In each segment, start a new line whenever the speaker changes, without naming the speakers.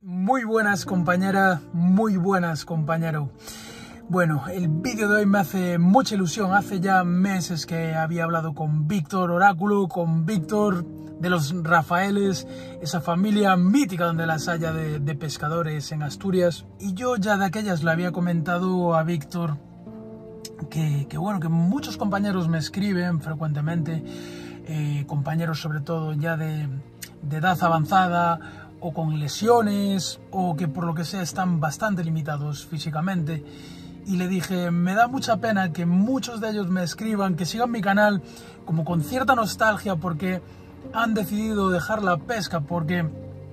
Muy buenas compañera, muy buenas compañero. Bueno, el vídeo de hoy me hace mucha ilusión. Hace ya meses que había hablado con Víctor Oráculo, con Víctor de los Rafaeles, esa familia mítica donde las haya de pescadores en Asturias. Y yo ya de aquellas le había comentado a Víctor que muchos compañeros me escriben frecuentemente, compañeros sobre todo ya de edad avanzada, o con lesiones, o que por lo que sea están bastante limitados físicamente. Y le dije, me da mucha pena que muchos de ellos me escriban, que sigan mi canal como con cierta nostalgia porque han decidido dejar la pesca, porque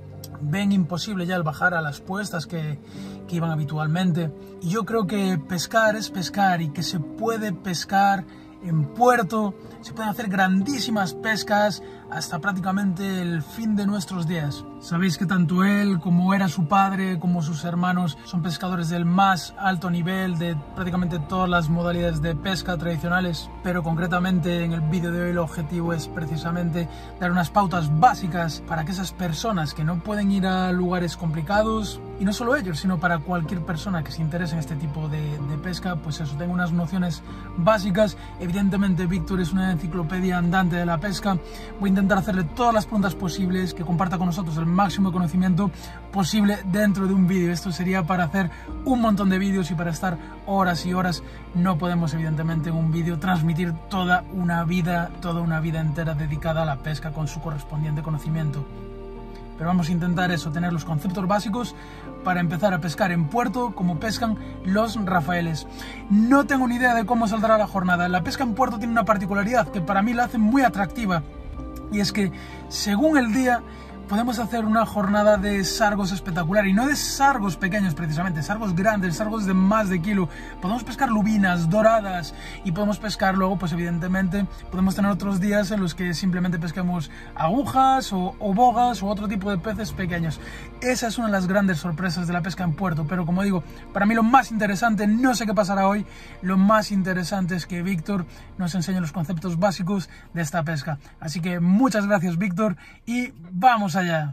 ven imposible ya el bajar a las puestas que iban habitualmente. Y yo creo que pescar es pescar y que se puede pescar en puerto, se pueden hacer grandísimas pescas hasta prácticamente el fin de nuestros días. Sabéis que tanto él como era su padre, como sus hermanos, son pescadores del más alto nivel de prácticamente todas las modalidades de pesca tradicionales, pero concretamente en el vídeo de hoy el objetivo es precisamente dar unas pautas básicas para que esas personas que no pueden ir a lugares complicados, y no solo ellos, sino para cualquier persona que se interese en este tipo de pesca, pues eso, tenga unas nociones básicas. Evidentemente Víctor es una enciclopedia andante de la pesca. Voy a intentar hacerle todas las preguntas posibles, que comparta con nosotros el máximo de conocimiento posible dentro de un vídeo. Esto sería para hacer un montón de vídeos y para estar horas y horas. No podemos evidentemente en un vídeo transmitir toda una vida entera dedicada a la pesca con su correspondiente conocimiento. Pero vamos a intentar eso, tener los conceptos básicos para empezar a pescar en puerto como pescan los Rafaeles. No tengo ni idea de cómo saldrá la jornada. La pesca en puerto tiene una particularidad que para mí la hace muy atractiva, y es que según el día podemos hacer una jornada de sargos espectacular, y no de sargos pequeños precisamente, sargos grandes, sargos de más de kilo. Podemos pescar lubinas, doradas, y podemos pescar luego, pues evidentemente, podemos tener otros días en los que simplemente pesquemos agujas o bogas o otro tipo de peces pequeños. Esa es una de las grandes sorpresas de la pesca en puerto, pero como digo, para mí lo más interesante, no sé qué pasará hoy, lo más interesante es que Víctor nos enseñe los conceptos básicos de esta pesca. Así que muchas gracias, Víctor, y vamos allá.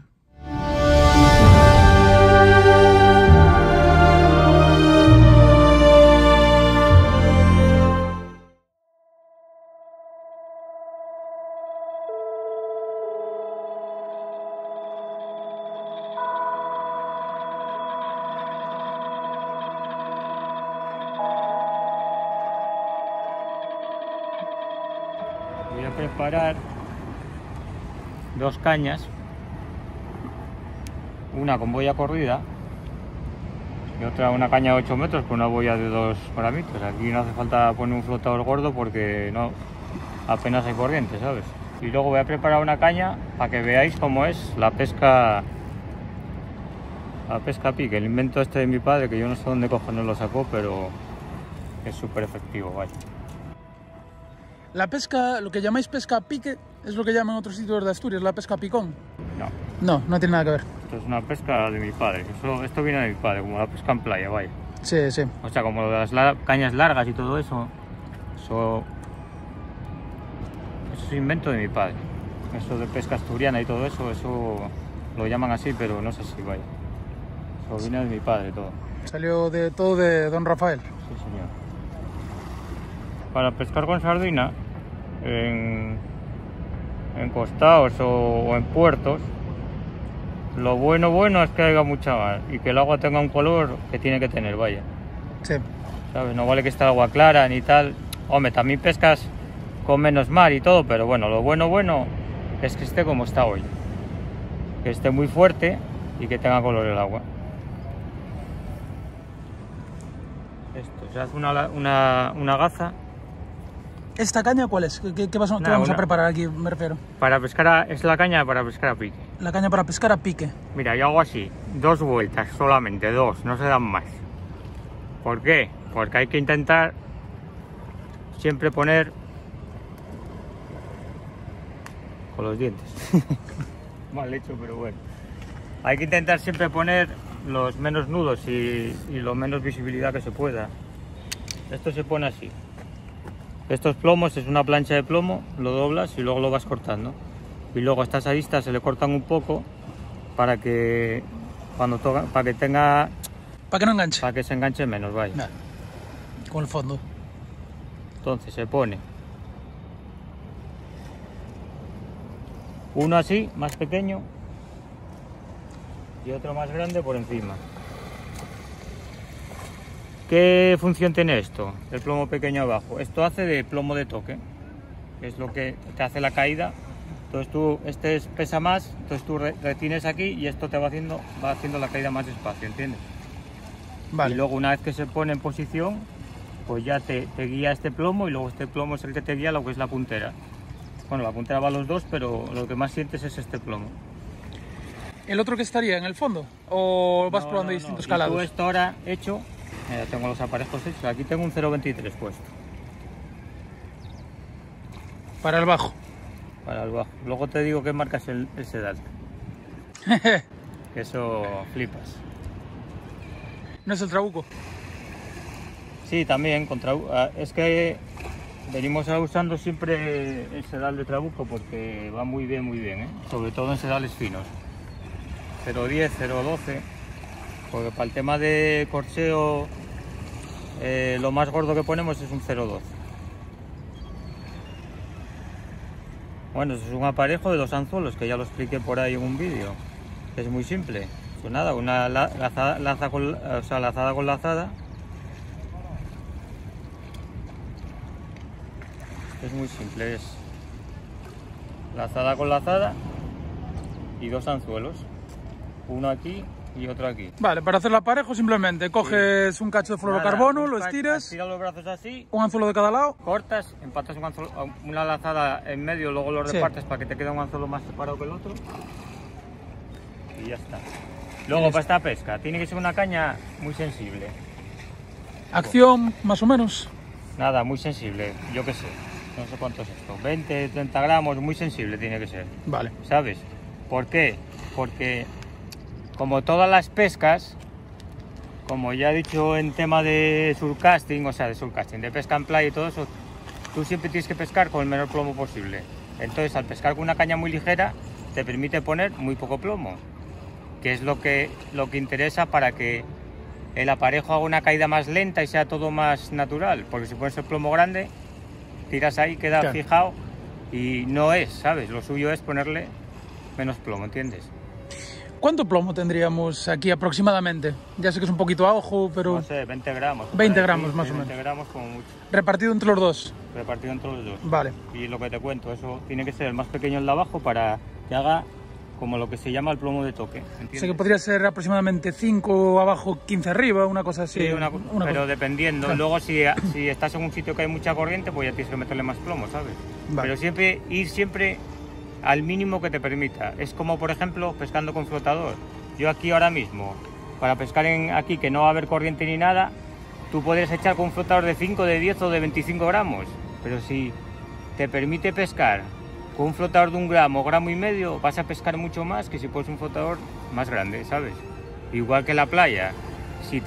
Voy a preparar dos cañas, una con boya corrida y otra una caña de 8 metros con una boya de 2 gramitos. Aquí no hace falta poner un flotador gordo porque no apenas hay corriente, ¿sabes? Y luego voy a preparar una caña para que veáis cómo es la pesca a pique, el invento este de mi padre, que yo no sé dónde cojones lo sacó, pero es súper efectivo, vaya.
La pesca, lo que llamáis pesca a pique, es lo que llaman en otros sitios de Asturias, la pesca a picón. No tiene nada que ver.
Esto es una pesca de mi padre. Esto viene de mi padre, como la pesca en playa, vaya.
Sí, sí.
O sea, como las cañas largas y todo eso, eso es invento de mi padre. Eso de pesca asturiana y todo eso, lo llaman así, pero no sé si vaya. Eso viene de mi padre todo.
Salió de todo de don Rafael.
Sí, señor. Para pescar con sardina, en costados o en puertos, lo bueno es que haya mucha mar y que el agua tenga un color que tiene que tener, vaya.
Sí.
¿Sabes? No vale que esté agua clara ni tal. Hombre, también pescas con menos mar y todo, pero bueno, lo bueno es que esté como está hoy. Que esté muy fuerte y que tenga color el agua. Esto, se hace una gaza.
¿Esta caña cuál es? ¿Qué vamos a preparar aquí, me refiero?
Para pescar es la caña para pescar a pique.
La caña para pescar a pique.
Mira, yo hago así, 2 vueltas solamente, 2, no se dan más. ¿Por qué? Porque hay que intentar siempre poner con los dientes. Mal hecho, pero bueno. Hay que intentar siempre poner los menos nudos y lo menos visibilidad que se pueda. Esto se pone así. Estos plomos es una plancha de plomo, lo doblas y luego lo vas cortando. Y luego a estas aristas se le cortan un poco para que Cuando toca, para que tenga...
Para que no enganche.
Para que se enganche menos, vaya.
Vale. Con el fondo.
Entonces se pone uno así, más pequeño, y otro más grande por encima. ¿Qué función tiene esto? El plomo pequeño abajo. Esto hace de plomo de toque, es lo que te hace la caída. Entonces tú, pesa más, entonces tú retienes aquí y esto te va haciendo la caída más despacio, ¿entiendes?
Vale.
Y luego una vez que se pone en posición, pues ya te guía este plomo, y luego este plomo es el que te guía lo que es la puntera. Bueno, la puntera va a los dos, pero lo que más sientes es este plomo.
¿El otro que estaría en el fondo? ¿O vas probando distintos calados?
Y tú esto ahora hecho, tengo los aparejos hechos, aquí tengo un 0.23 puesto.
Para el bajo.
Para el bajo. Luego te digo qué marca es el sedal. Que eso flipas.
¿No es el Trabuco?
Sí, también, es que venimos usando siempre el sedal de Trabuco porque va muy bien, ¿eh? Sobre todo en sedales finos. 0.10, 0.12, porque para el tema de corseo lo más gordo que ponemos es un 0.12. Bueno, eso es un aparejo de 2 anzuelos que ya lo expliqué por ahí en un vídeo. Es muy simple. Pues nada, una lazada con lazada. Es muy simple, es lazada con lazada y 2 anzuelos. Uno aquí y otro aquí.
Vale, para hacer el aparejo simplemente coges un cacho de fluorocarbono, lo estiras,
estiras los brazos así,
un anzuelo de cada lado,
cortas, empatas una lazada en medio, luego lo repartes para que te quede un anzuelo más separado que el otro y ya está. Luego para esta pesca tiene que ser una caña muy sensible.
Acción más o menos.
Nada, muy sensible, yo qué sé, no sé cuánto es esto, 20, 30 gramos, muy sensible tiene que ser.
Vale.
¿Sabes? ¿Por qué? Porque como todas las pescas, como ya he dicho en tema de surcasting, de pesca en playa y todo eso, tú siempre tienes que pescar con el menor plomo posible. Entonces, al pescar con una caña muy ligera, te permite poner muy poco plomo, que es lo que interesa para que el aparejo haga una caída más lenta y sea todo más natural. Porque si pones el plomo grande, tiras ahí, queda
claro,
fijado y no es, ¿sabes? Lo suyo es ponerle menos plomo, ¿entiendes?
¿Cuánto plomo tendríamos aquí aproximadamente? Ya sé que es un poquito a ojo, pero...
No sé, 20 gramos.
20 gramos más o menos.
20 gramos como mucho.
Repartido entre los dos.
Repartido entre los dos.
Vale.
Y lo que te cuento, eso tiene que ser el más pequeño el de abajo para que haga como lo que se llama el plomo de toque, ¿entiendes?
O sea que podría ser aproximadamente 5 abajo, 15 arriba, una cosa así.
Sí,
una
pero
cosa.
dependiendo. Claro. Luego si estás en un sitio que hay mucha corriente, pues ya tienes que meterle más plomo, ¿sabes?
Vale.
Pero ir siempre al mínimo que te permita. Es como, por ejemplo, pescando con flotador. Yo aquí ahora mismo, para pescar aquí que no va a haber corriente ni nada, tú puedes echar con un flotador de 5, de 10 o de 25 gramos. Pero si te permite pescar con un flotador de 1 gramo, gramo y medio, vas a pescar mucho más que si pones un flotador más grande, ¿sabes? Igual que la playa. Si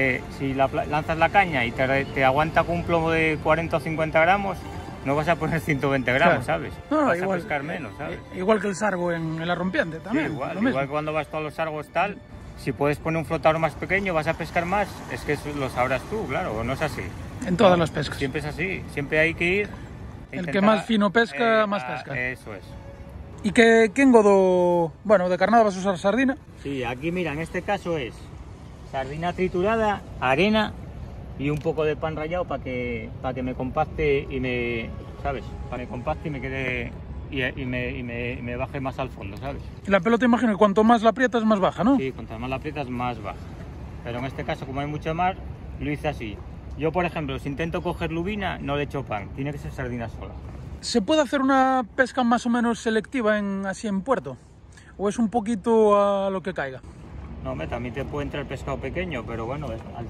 lanzas la caña y te aguanta con un plomo de 40 o 50 gramos, no vas a poner 120 gramos, claro, ¿sabes?
No,
vas
igual,
a pescar menos, ¿sabes?
Igual que el sargo en la rompiente también.
Sí, igual que cuando vas todos los sargos tal, si puedes poner un flotador más pequeño, vas a pescar más. Es que eso lo sabrás tú, claro, no es así.
En todas las pescas.
Siempre es así, siempre hay que ir.
El que más fino pesca, más pesca.
Eso es.
¿Y qué engodo? Bueno, de carnada vas a usar sardina.
Sí, aquí mira, en este caso es sardina triturada, arena y un poco de pan rallado para que me compacte y me, ¿sabes? Para que me compacte y me quede y me baje más al fondo, ¿sabes?
La pelota, imagino que cuanto más la aprietas, más baja, ¿no?
Sí, cuanto más la aprietas, más baja. Pero en este caso, como hay mucho mar, lo hice así. Yo, por ejemplo, si intento coger lubina, no le echo pan, tiene que ser sardina sola.
¿Se puede hacer una pesca más o menos selectiva así en puerto? ¿O es un poquito a lo que caiga?
No, también te puede entrar pescado pequeño, pero bueno,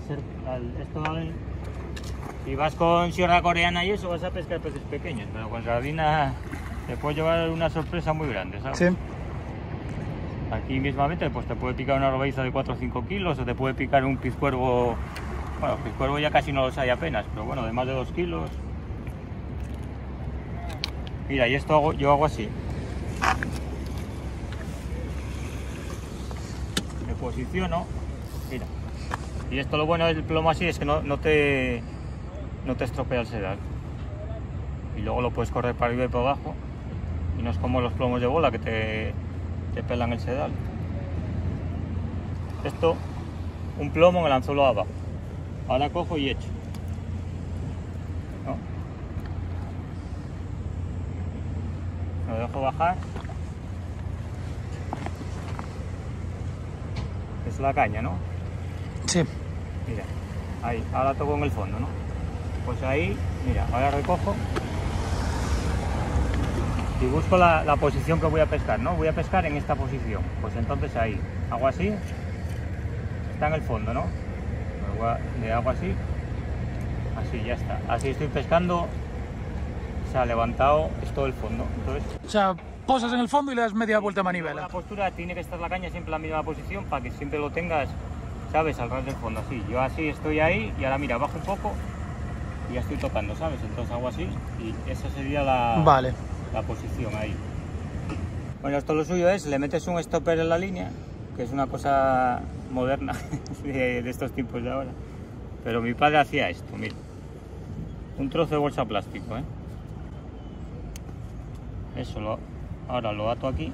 si vas con sierra coreana y eso, vas a pescar peces pequeños, pero con sardina te puede llevar una sorpresa muy grande, ¿sabes?
Sí.
Aquí mismamente pues te puede picar una robaiza de 4 o 5 kilos, o te puede picar un pizcuervo. Bueno, pizcuervo ya casi no los hay apenas, pero bueno, de más de 2 kilos. Mira, y esto yo hago así. Le posiciono, mira. Y esto lo bueno del plomo así es que no te estropea el sedal. Y luego lo puedes correr para arriba y para abajo. Y no es como los plomos de bola que te pelan el sedal. Esto, un plomo en el anzuelo de abajo. Ahora cojo y echo. ¿No? Lo dejo bajar. Es la caña, ¿no?
Sí.
Mira, ahí, ahora toco en el fondo, ¿no? Pues ahí, mira, ahora recojo y busco la posición que voy a pescar, ¿no? Voy a pescar en esta posición. Pues entonces ahí, hago así, está en el fondo, ¿no? Le hago así, así, ya está. Así estoy pescando, se ha levantado, es todo el fondo. Entonces,
O sea, posas en el fondo y le das media vuelta a manivela.
la postura tiene que estar la caña siempre en la misma posición para que siempre lo tengas, ¿sabes? Al ras del fondo, así. Yo así estoy ahí y ahora mira, bajo un poco y ya estoy tocando, ¿sabes? Entonces hago así y esa sería
Vale.
la posición ahí. Bueno, esto lo suyo es, le metes un stopper en la línea, que es una cosa moderna de estos tiempos de ahora. Pero mi padre hacía esto, mira. Un trozo de bolsa plástico, ¿eh? Eso ahora lo ato aquí.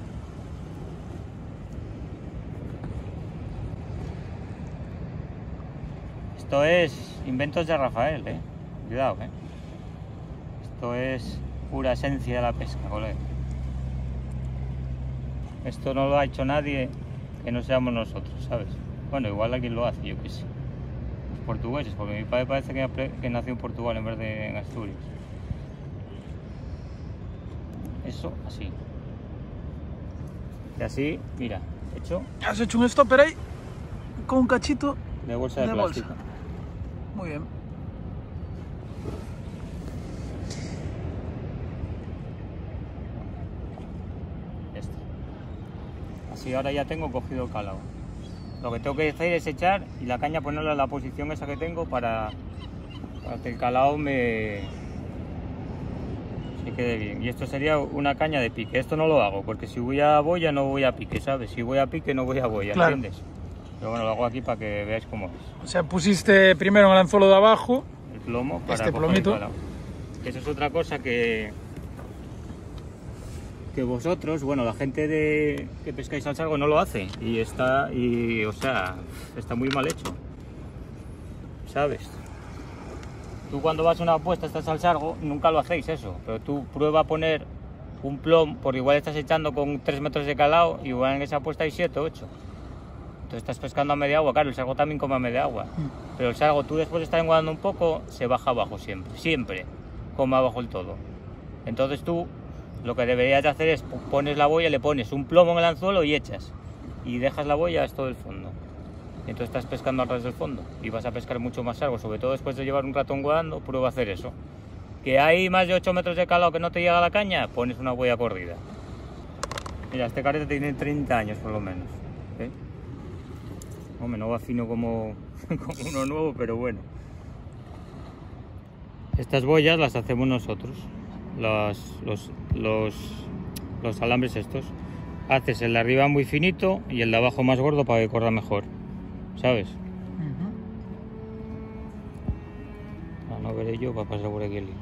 Esto es inventos de Rafael, ¿eh? Cuidado, ¿eh? Esto es pura esencia de la pesca, colega. Esto no lo ha hecho nadie que no seamos nosotros, ¿sabes? Bueno, igual alguien lo hace, yo qué sé. Los portugueses, porque mi padre parece que nació en Portugal en vez de en Asturias. Eso, así. Y así, mira, hecho.
Has hecho un stopper ahí con un cachito
de bolsa de plástico.
bolsa. Muy bien.
Así ahora ya tengo cogido el calado. Lo que tengo que hacer es echar y la caña ponerla en la posición esa que tengo para que el calado se quede bien. Y esto sería una caña de pique. Esto no lo hago porque si voy a boya no voy a pique, ¿sabes? Si voy a pique no voy a boya,
claro.
¿Entiendes? Pero bueno, lo hago aquí para que veáis cómo es.
O sea, pusiste primero en el anzuelo de abajo
el plomo para
este
coger
plomito.
el calado. Eso es otra cosa que vosotros, bueno, la gente que pescáis al sargo no lo hace o sea, está muy mal hecho, ¿sabes? Tú cuando vas a una apuesta, estás al sargo, nunca lo hacéis eso, pero tú prueba a poner un plomo, porque igual estás echando con 3 metros de calado, igual en esa apuesta hay 7 o 8. Entonces estás pescando a media agua, claro, el sargo también come a media agua, pero el sargo tú después de estar enguadando un poco, se baja abajo siempre, come abajo el todo. Entonces tú lo que deberías de hacer es pones la boya, le pones un plomo en el anzuelo y echas. Y dejas la boya hasta todo el fondo. Entonces estás pescando al ras del fondo y vas a pescar mucho más sargo, sobre todo después de llevar un rato enguadando, prueba a hacer eso. Que hay más de 8 metros de calado que no te llega a la caña, pones una boya corrida. Mira, este carrete tiene 30 años por lo menos. ¿Eh? Hombre, no va fino como uno nuevo, pero bueno. Estas boyas las hacemos nosotros. Los alambres estos. Haces el de arriba muy finito y el de abajo más gordo para que corra mejor, ¿sabes? No veré yo para pasar por aquí el hilo.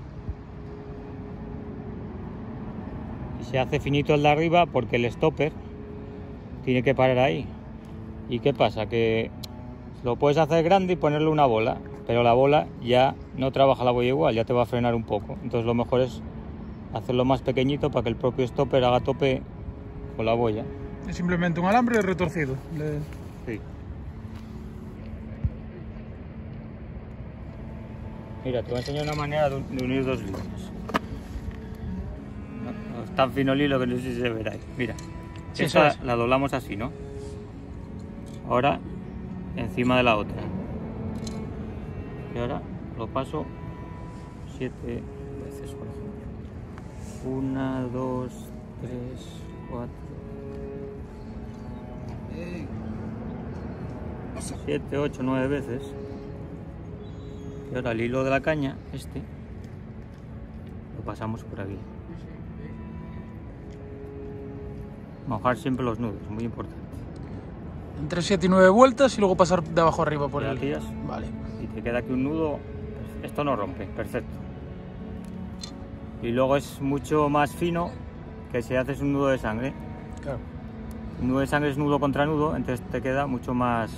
Y se hace finito el de arriba porque el stopper tiene que parar ahí. ¿Y qué pasa? Que lo puedes hacer grande y ponerle una bola, pero la bola ya no trabaja la boya igual, ya te va a frenar un poco. Entonces lo mejor es hacerlo más pequeñito para que el propio stopper haga tope con la boya.
Es simplemente un alambre retorcido.
Sí. Mira, te voy a enseñar una manera de unir dos líneas. No es tan fino el hilo que no sé si se verá ahí. Mira,
sí,
esta la doblamos así, ¿no? Ahora encima de la otra. Y ahora lo paso 7 veces, por ejemplo. 1, 2, 3, 4, 7, 8, 9 veces. Y ahora el hilo de la caña, lo pasamos por aquí. Mojar siempre los nudos, muy importante.
Entre 7 y 9 vueltas y luego pasar de abajo arriba por el...
tiras.
Vale.
Y te queda aquí un nudo. Esto no rompe, perfecto. Y luego es mucho más fino que si haces un nudo de sangre.
Claro.
Un nudo de sangre es nudo contra nudo, entonces te queda mucho más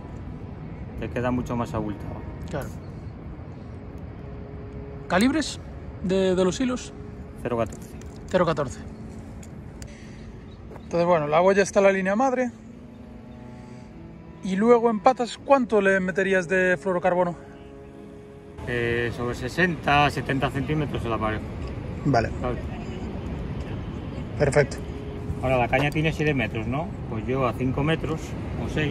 abultado.
Claro. ¿Calibres de los hilos?
0,14.
0,14. Entonces, bueno, la boya está en la línea madre. Y luego en patas, ¿cuánto le meterías de fluorocarbono?
Sobre 60, 70 centímetros el aparejo.
Vale.
¿Sabes?
Perfecto.
Ahora la caña tiene 7 metros, ¿no? Pues yo a 5 metros o 6.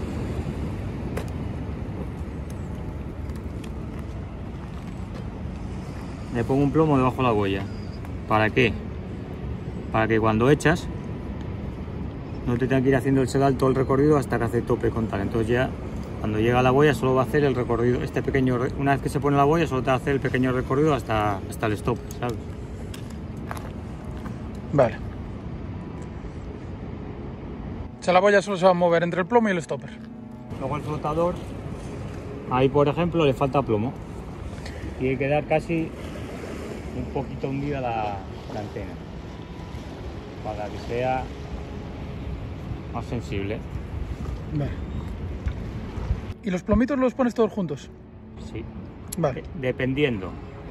Le pongo un plomo debajo de la boya. ¿Para qué? Para que cuando echas no te tenga que ir haciendo el sedal todo el recorrido hasta que hace tope con tal. Entonces ya cuando llega a la boya solo va a hacer el recorrido, una vez que se pone la boya solo te va a hacer el pequeño recorrido hasta el stop, ¿sabes?
Vale. O sea, la boya solo se va a mover entre el plomo y el stopper.
Luego el flotador, ahí por ejemplo le falta plomo. Tiene que dar casi un poquito hundida la antena para que sea más sensible.
Vale. ¿Y los plomitos los pones todos juntos?
Sí.
Vale.
Dependiendo.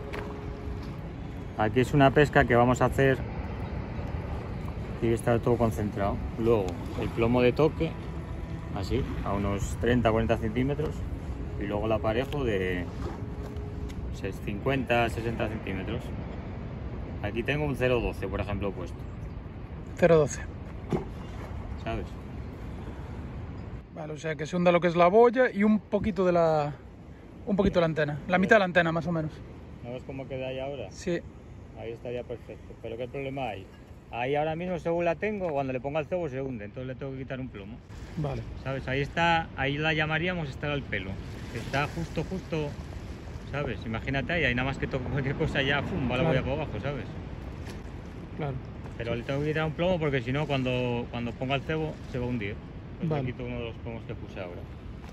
Aquí es una pesca que vamos a hacer. Tiene que estar todo concentrado. Luego el plomo de toque, así, a unos 30-40 centímetros. Y luego el aparejo de 50-60 centímetros. Aquí tengo un 0,12 por ejemplo puesto.
0,12.
¿Sabes?
Vale, o sea que se hunda lo que es la boya y un poquito de la antena. La mitad de la antena más o menos.
¿No ves cómo queda ahí ahora?
Sí.
Ahí estaría perfecto. Pero ¿qué problema hay? Ahí ahora mismo según la tengo, cuando le ponga el cebo se hunde, entonces le tengo que quitar un plomo.
Vale.
¿Sabes? Ahí está, ahí la llamaríamos estar al pelo. Está justo, ¿sabes? Imagínate ahí nada más que toco cualquier cosa ya, ¡pum!, va la boya para abajo, ¿sabes?
Claro.
Pero le tengo que quitar un plomo porque si no, cuando ponga el cebo se va a hundir. Pues
vale.
Le quito uno de los plomos que puse ahora.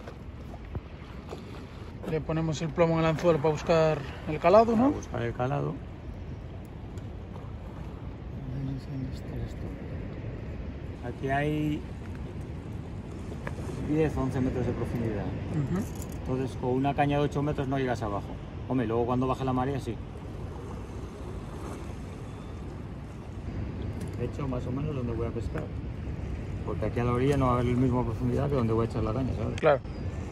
Le ponemos el plomo en el anzuelo para buscar el calado, ¿no?
Para buscar el calado. Aquí hay 10 o 11 metros de profundidad. Entonces con una caña de 8 metros no llegas abajo. Hombre, luego cuando baje la marea sí. De hecho, más o menos donde voy a pescar. Porque aquí a la orilla no va a haber la misma profundidad que donde voy a echar la caña, ¿sabes?
Claro.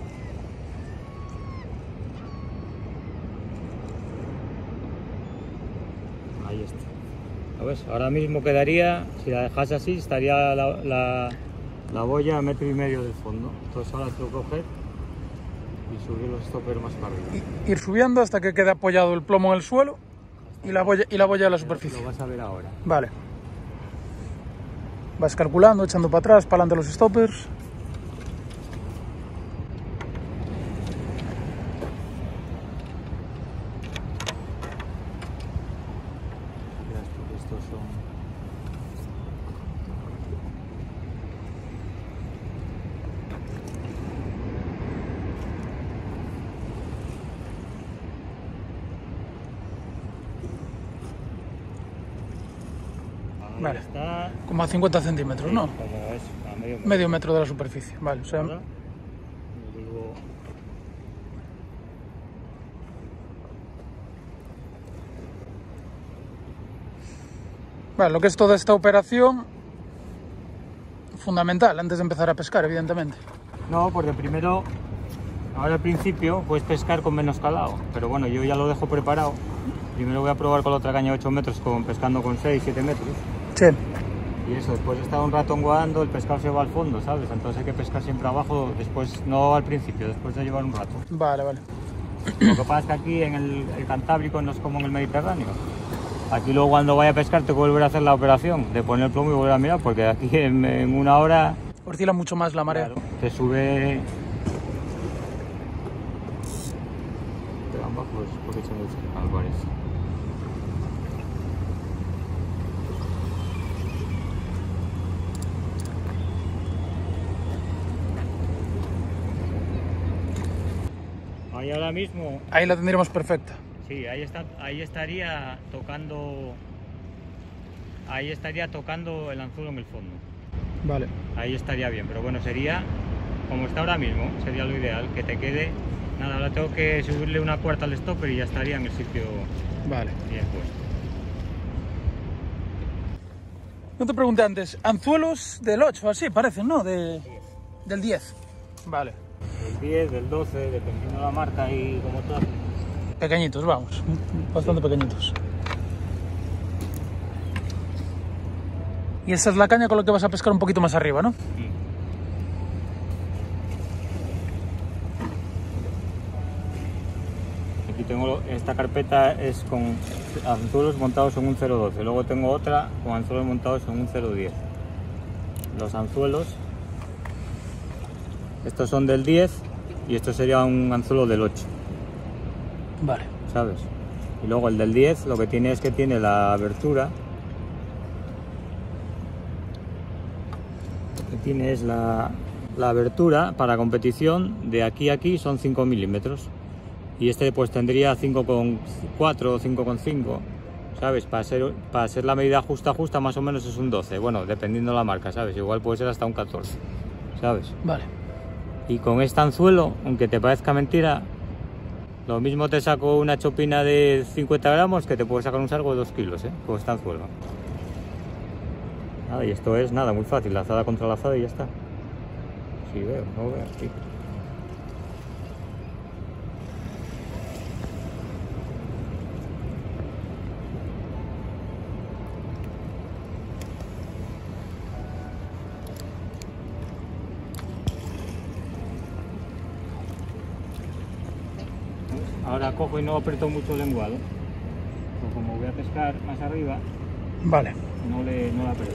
Ahí está. ¿Ves? Ahora mismo quedaría, si la dejas así, estaría la boya a 1,5 metros del fondo. Entonces ahora tengo que coger y subir los stoppers más para arriba.
Ir subiendo hasta que quede apoyado el plomo en el suelo y la boya a la superficie.
Lo vas a ver ahora.
Vale. Vas calculando, echando para atrás, para adelante los stoppers.
Estos son...
Vale.
Está...
Como a 50 centímetros, ¿no?
Como es, a medio metro.
Medio metro de la superficie. Vale, o sea...
Ahora, digo...
Vale, lo que es toda esta operación, fundamental antes de empezar a pescar, evidentemente.
No, porque primero, ahora al principio puedes pescar con menos calado, pero bueno, yo ya lo dejo preparado. Primero voy a probar con la otra caña de 8 metros, pescando con 6, 7 metros.
Sí.
Y eso, después de estar un rato enguadando, el pescado se va al fondo, ¿sabes? Entonces hay que pescar siempre abajo, después, no al principio, después de llevar un rato.
Vale, vale.
Lo que pasa es que aquí en el Cantábrico no es como en el Mediterráneo. Aquí luego cuando vaya a pescar te volver a hacer la operación de poner el plomo y volver a mirar, porque aquí en una hora...
Oscila mucho más la marea.
Claro, te sube... Te van bajos porque se me parece. Ahí ahora mismo...
Ahí la tendríamos perfecta.
Sí, ahí estaría tocando... Ahí estaría tocando el anzuelo en el fondo.
Vale.
Ahí estaría bien, pero bueno, sería como está ahora mismo, sería lo ideal, que te quede... Nada, ahora tengo que subirle una cuarta al stopper y ya estaría en el sitio
Vale.
bien puesto.
No te pregunté antes, anzuelos del 8, así parecen, ¿no? Del 10. Vale.
Del 10, del 12, dependiendo de la marca y como tal.
Pequeñitos, vamos. Bastante pequeñitos. Y esa es la caña con la que vas a pescar un poquito más arriba, ¿no?
Aquí tengo esta carpeta, es con anzuelos montados en un 0.12. Luego tengo otra con anzuelos montados en un 0.10. Los anzuelos, estos son del 10 y esto sería un anzuelo del 8.
Vale.
¿Sabes? Y luego el del 10 lo que tiene es que tiene la abertura. Lo que tiene es la abertura para competición de aquí a aquí son 5 milímetros. Y este pues tendría 5,4 o 5,5, ¿sabes? Para ser la medida justa más o menos es un 12, bueno, dependiendo de la marca, ¿sabes? Igual puede ser hasta un 14, ¿sabes?
Vale.
Y con este anzuelo, aunque te parezca mentira, lo mismo te saco una chopina de 50 gramos que te puedo sacar un sargo de 2 kilos, ¿eh? Con este anzuelo. Nada, y esto es nada, muy fácil, lazada contra lazada y ya está. Sí, veo, no veo, sí. Ahora cojo y no aprieto mucho el lenguado, pues como voy a pescar más arriba,
Vale.
no la aprieto.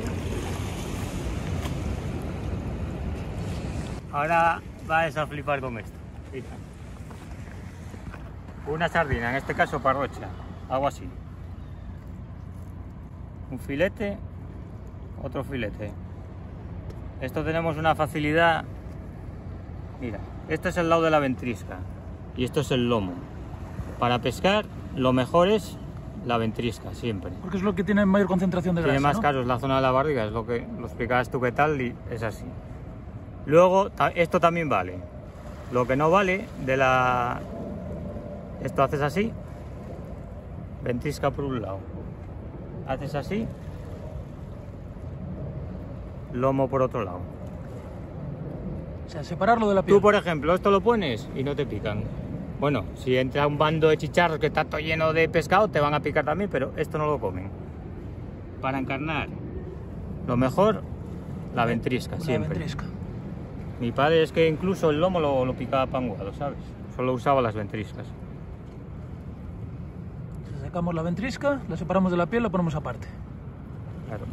Ahora vas a flipar con esto. Mira. Una sardina, en este caso parrocha, hago así. Un filete, otro filete. Esto tenemos una facilidad. Mira, este es el lado de la ventrisca y esto es el lomo. Para pescar, lo mejor es la ventrisca, siempre.
Porque es lo que tiene mayor concentración de grasa,
Tiene más
¿no?
casos la zona de la barriga, es lo que lo explicabas tú qué tal y es así. Luego, esto también vale. Lo que no vale de la... Esto haces así, ventrisca por un lado. Haces así, lomo por otro lado.
O sea, separarlo de la piel.
Tú, por ejemplo, esto lo pones y no te pican. Bueno, si entra un bando de chicharros que está todo lleno de pescado, te van a picar también, pero esto no lo comen. Para encarnar, lo mejor, la ventrisca, siempre.
La ventrisca.
Mi padre es que incluso el lomo lo picaba panguado, ¿sabes? Solo usaba las ventriscas.
Sacamos la ventrisca, la separamos de la piel, la ponemos aparte.
Claro.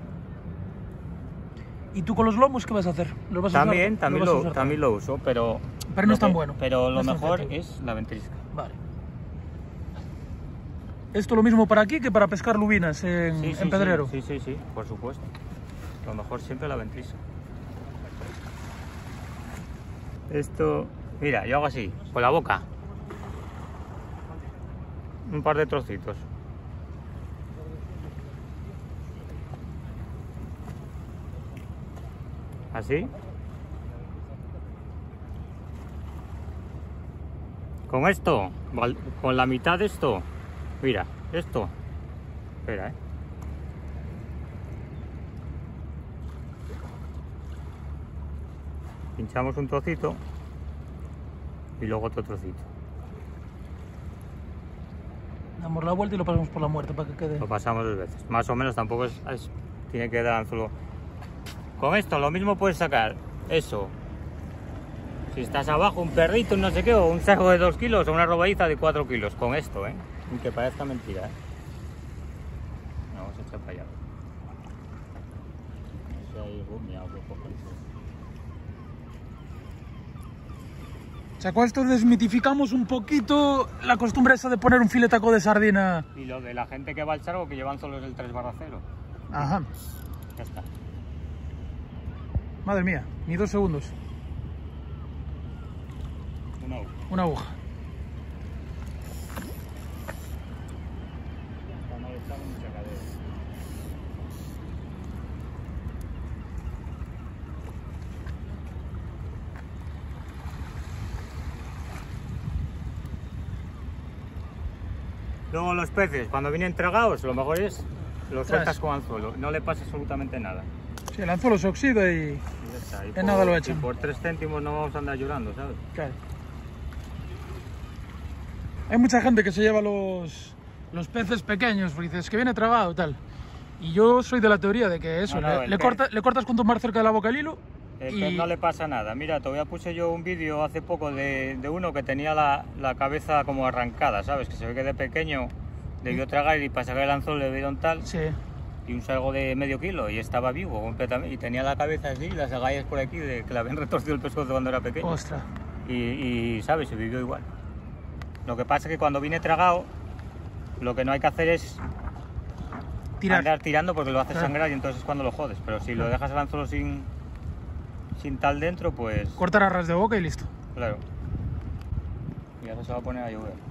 ¿Y tú con los lomos qué vas a hacer? ¿Los vas a
También,
usar?
también lo uso, pero
no es tan bueno.
Pero
No
lo
es tan
mejor
efectivo.
es la ventrisca.
Vale. Esto lo mismo para aquí que para pescar lubinas en Pedrero.
Sí, por supuesto. Lo mejor siempre la ventrisca. Esto, mira, yo hago así, con la boca. Un par de trocitos. Así. Con esto, con la mitad de esto, mira, esto. Espera, Pinchamos un trocito y luego otro trocito.
Damos la vuelta y lo pasamos por la muerte para que quede.
Lo pasamos 2 veces. Más o menos tampoco tiene que dar anzuelo. Con esto lo mismo puedes sacar eso. Si estás abajo, un perrito, no sé qué, o un saco de 2 kilos o una robadiza de 4 kilos. Con esto, aunque parezca mentira, Vamos a echar para allá. No sé, ahí,
O sea, con esto desmitificamos un poquito la costumbre esa de poner un filetaco de sardina.
Y lo de la gente que va al charco que llevan solo el 3/0.
Ajá.
Ya está.
Madre mía, ni 2 segundos.
Una aguja.
Una aguja.
Luego los peces, cuando vienen tragados, lo mejor es los sueltas con anzuelo, no le pasa absolutamente nada.
Sí, el anzuelo se oxida y
Ya está. Y
en nada lo echan.
Y por 3 céntimos no vamos a andar llorando, ¿sabes?
Claro. Hay mucha gente que se lleva los peces pequeños porque dices que viene tragado tal. Y yo soy de la teoría de que eso,
No,
le cortas cuanto más cerca de la boca el hilo.
El pez no le pasa nada. Mira, todavía puse yo un vídeo hace poco de uno que tenía la cabeza como arrancada, ¿sabes? Que se ve que de pequeño debió tragar y para sacar el anzuelo le dieron tal.
Sí.
Y un salgo de medio kilo y estaba vivo completamente. Y tenía la cabeza así, las agallas por aquí, de que le habían retorcido el pescuezo cuando era pequeño.
Ostras.
Y ¿sabes? Se vivió igual. Lo que pasa es que cuando viene tragado, lo que no hay que hacer es andar tirando porque lo hace sangrar y entonces es cuando lo jodes. Pero si lo dejas el anzuelo sin tal dentro, pues...
Cortar a ras de boca y listo.
Claro. Y ahora se va a poner a llover.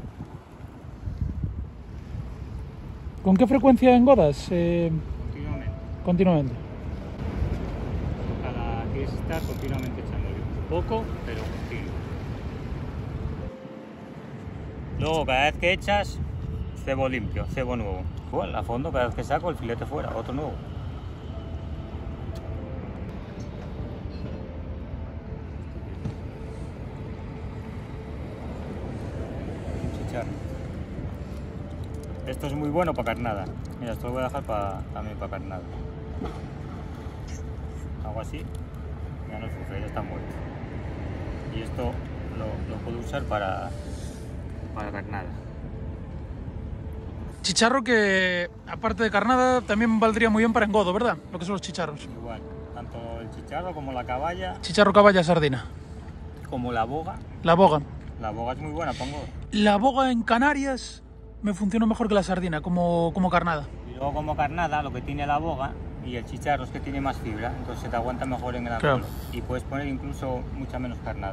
¿Con qué frecuencia engodas?
Continuamente.
Continuamente.
Hay que estar continuamente echándole. Poco, pero continuo. Luego, cada vez que echas, cebo limpio, cebo nuevo. Igual, a fondo, cada vez que saco el filete fuera, otro nuevo. Chicharro. Esto es muy bueno para carnada. Mira, esto lo voy a dejar también para carnada. Hago así, ya no sufre, ya está muerto. Y esto lo puedo usar para carnada.
Chicharro que, aparte de carnada, también valdría muy bien para engodo, ¿verdad? Lo que son los chicharros.
Igual, tanto el chicharro como la caballa.
Chicharro, caballa, sardina.
Como la boga.
La boga.
La boga es muy buena, pongo.
La boga en Canarias me funciona mejor que la sardina, como carnada.
Y luego como carnada, lo que tiene la boga y el chicharro es que tiene más fibra, entonces se te aguanta mejor en el anzuelo.
Claro.
Y puedes poner incluso mucha menos carnada.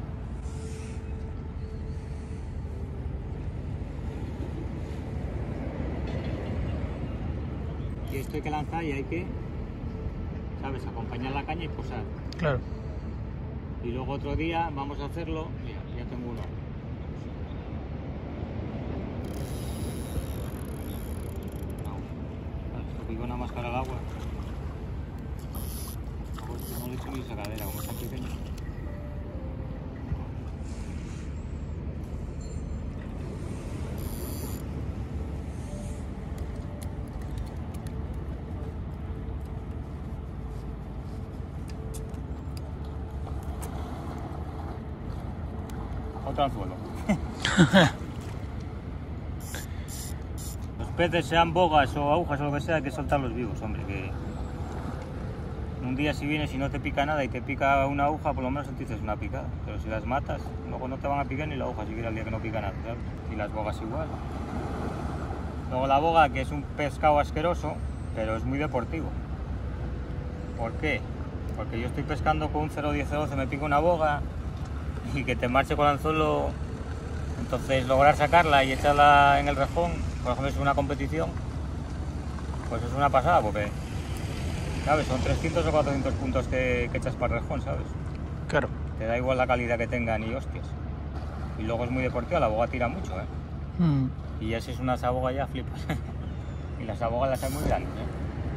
Y esto hay que lanzar y hay que, ¿sabes?, acompañar la caña y posar.
Claro.
Y luego otro día vamos a hacerlo, mira, ya tengo uno. Esto pico nada más cara al agua. No le he hecho ni sacadera, como es tan pequeño. Otro anzuelo. Los peces, sean bogas o agujas o lo que sea, hay que soltarlos vivos, hombre. Que un día si vienes y no te pica nada y te pica una aguja, por lo menos sentiste una picada. Pero si las matas, luego no te van a picar ni la aguja siquiera el día que no pica nada, ¿sabes? Y las bogas igual. Luego la boga, que es un pescado asqueroso, pero es muy deportivo. ¿Por qué? Porque yo estoy pescando con un 0,10 0,12, me pica una boga y que te marche con el anzuelo, entonces lograr sacarla y echarla en el rejón, por ejemplo, es una competición, pues es una pasada, porque, ¿sabes? Son 300 o 400 puntos que echas para el rejón, ¿sabes?
Claro.
Te da igual la calidad que tenga ni hostias. Y luego es muy deportiva, la boga tira mucho, ¿eh? Y ya si es una saboga ya flipas. Y las sabogas las hay muy grandes, ¿eh?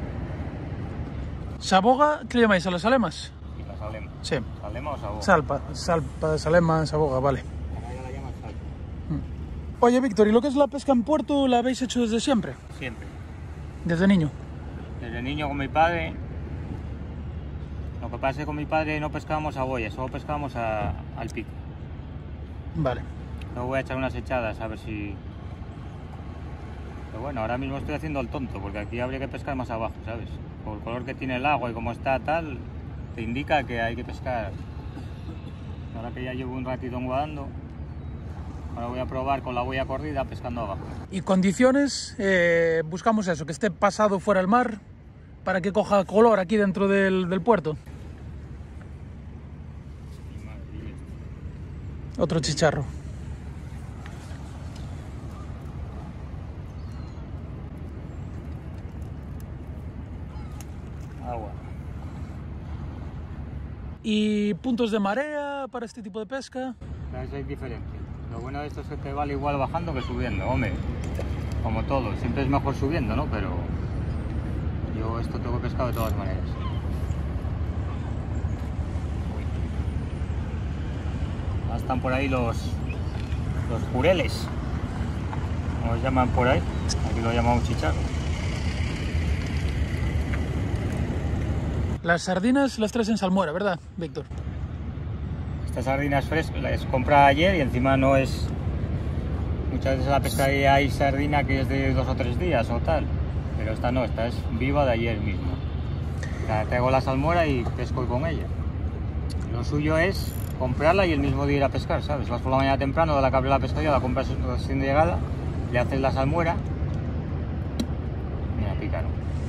¿Saboga? ¿Qué le llamáis? ¿A las alemas?
Y las salema.
Sí.
¿Salema o saboga?
Salpa, salema, saboga, vale.
Acá ya la llaman salpa.
Oye, Víctor, ¿y lo que es la pesca en puerto la habéis hecho desde siempre?
Siempre.
¿Desde niño?
Desde niño con mi padre. Lo que pasa es que con mi padre no pescábamos a boya, solo pescábamos al pico.
Vale.
Luego voy a echar unas echadas a ver si... Pero bueno, ahora mismo estoy haciendo el tonto, porque aquí habría que pescar más abajo, ¿sabes? Por el color que tiene el agua y como está tal, te indica que hay que pescar. Ahora que ya llevo un ratito enguadando, ahora voy a probar con la boya corrida pescando abajo.
Y condiciones, buscamos eso, que esté pasado fuera del mar, para que coja color aquí dentro del puerto. Otro chicharro.
Agua.
¿Y puntos de marea para este tipo de pesca?
Es diferente. Lo bueno de esto es que te vale igual bajando que subiendo, hombre. como todo, siempre es mejor subiendo, ¿no? Pero yo esto tengo pescado de todas maneras. Están por ahí los jureles, como los llaman por ahí. Aquí lo llamamos chicharro.
Las sardinas las traes en salmuera, ¿verdad, Víctor?
Estas sardinas frescas las compré ayer y encima no es... Muchas veces en la pescadería hay sardina que es de 2 o 3 días o tal, pero esta no, esta es viva de ayer mismo. La traigo la salmuera y pesco con ella. Lo suyo es comprarla y el mismo día ir a pescar, ¿sabes? Vas por la mañana temprano, de la que abre la pescadería, la compras sin llegada, le haces la salmuera. Mira, pícaro.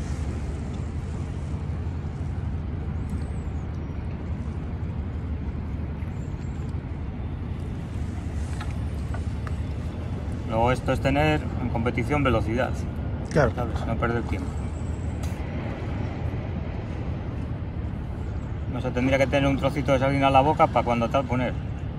Luego esto es tener en competición velocidad.
Claro.
¿Sabes? No perder tiempo. No se tendría que tener un trocito de sardina en la boca para cuando tal poner.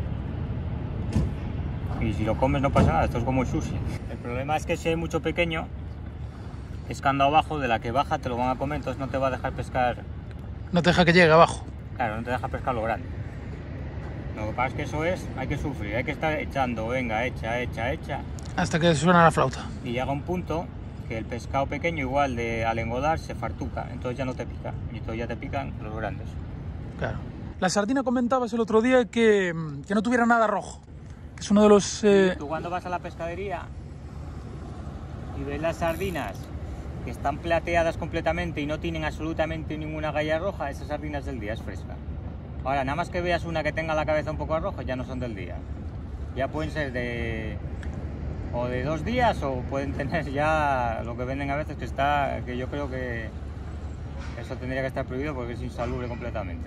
Y si lo comes no pasa nada, esto es como el sushi. El problema es que si hay mucho pequeño, pescando abajo, de la que baja te lo van a comer, entonces no te va a dejar pescar.
No te deja que llegue abajo.
Claro, no te deja pescar lo grande. Lo que pasa es que eso es, hay que sufrir, hay que estar echando, venga, echa.
Hasta que suena la flauta.
Y llega un punto que el pescado pequeño igual al engodar se fartuca, entonces ya no te pica, y entonces ya te pican los grandes.
Claro. La sardina comentabas el otro día que no tuviera nada rojo, que es uno de los...
Tú cuando vas a la pescadería y ves las sardinas que están plateadas completamente y no tienen absolutamente ninguna galla roja, esas sardinas del día, es fresca. Ahora, nada más que veas una que tenga la cabeza un poco roja, ya no son del día. Ya pueden ser de 2 días o pueden tener ya lo que venden a veces que yo creo que eso tendría que estar prohibido porque es insalubre completamente.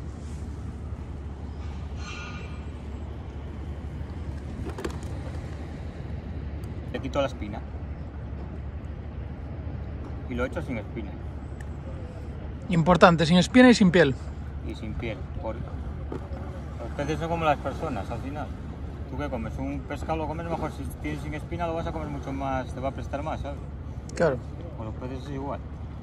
Le quito la espina y lo echo sin espina.
Importante, sin espina y sin piel.
Y sin piel. Los peces son como las personas al final. ¿Tú qué comes? Un pescado lo comes mejor, si tienes sin espina lo vas a comer mucho más, te va a prestar más, ¿sabes?
Claro.
Con los peces es igual.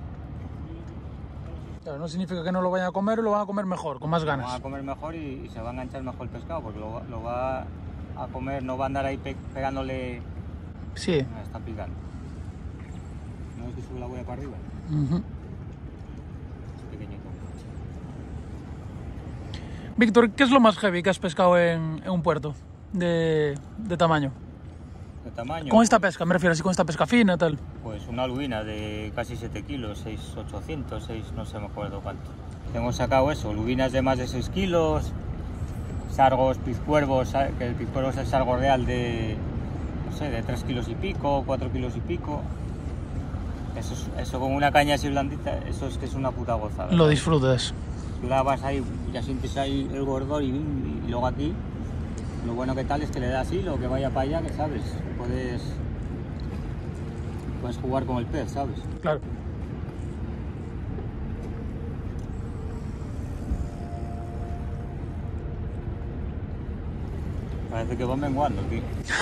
Claro, no significa que no lo vayan a comer, lo van a comer mejor, con más ganas.
Lo van a comer mejor y se va a enganchar mejor el pescado porque lo va a comer, no va a andar ahí pegándole.
Sí.
Me está picando. ¿No es que sube la huella para arriba? Es pequeñito.
Víctor, ¿qué es lo más heavy que has pescado en un puerto de tamaño?
¿De tamaño?
Con esta pesca, me refiero así, con esta pesca fina, tal.
Pues una lubina de casi 7 kilos, 6,800, 6, no sé, me acuerdo cuánto. Tengo sacado eso, lubinas de más de 6 kilos, sargos, pizcuervos, que el pizcuervo es el sargo real de, no sé, de 3 kilos y pico, 4 kilos y pico. Eso con una caña así blandita, eso es que es una puta gozada.
Lo disfrutas.
Clavas ahí, ya sientes ahí el gordor y luego aquí, lo bueno que tal es que le das hilo, que vaya para allá, que sabes, puedes jugar con el pez, ¿sabes?
Claro.
Parece que va menguando, tío.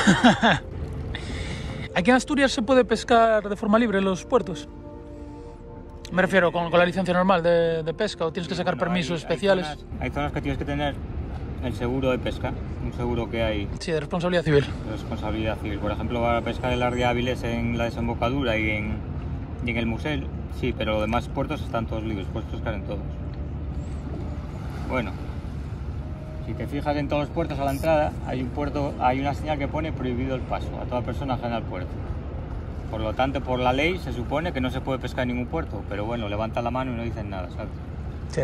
¿Aquí en Asturias se puede pescar de forma libre en los puertos? Me refiero con la licencia normal de pesca, o tienes que sacar permisos especiales.
Hay zonas que tienes que tener el seguro de pesca, un seguro que hay.
Sí, de responsabilidad civil.
De responsabilidad civil. Por ejemplo, para pescar el Arde Áviles en la desembocadura y en el Musel, sí, pero los demás puertos están todos libres, puedes pescar en todos. Bueno, si te fijas en todos los puertos a la entrada, hay una señal que pone prohibido el paso a toda persona ajena al puerto. Por lo tanto, por la ley se supone que no se puede pescar en ningún puerto, pero bueno, levanta la mano y no dicen nada, ¿sabes?
Sí.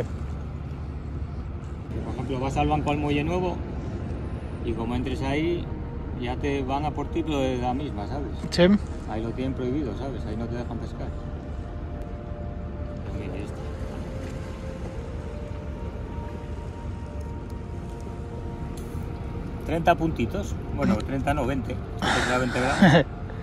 Por ejemplo, vas al banco al Muelle Nuevo y como entres ahí, ya te van a por ti lo de la misma, ¿sabes?
Sí.
Ahí lo tienen prohibido, ¿sabes? Ahí no te dejan pescar. Pues mire esto. ¿30 puntitos? Bueno, 30 no, 20. Esto será 20 gramos.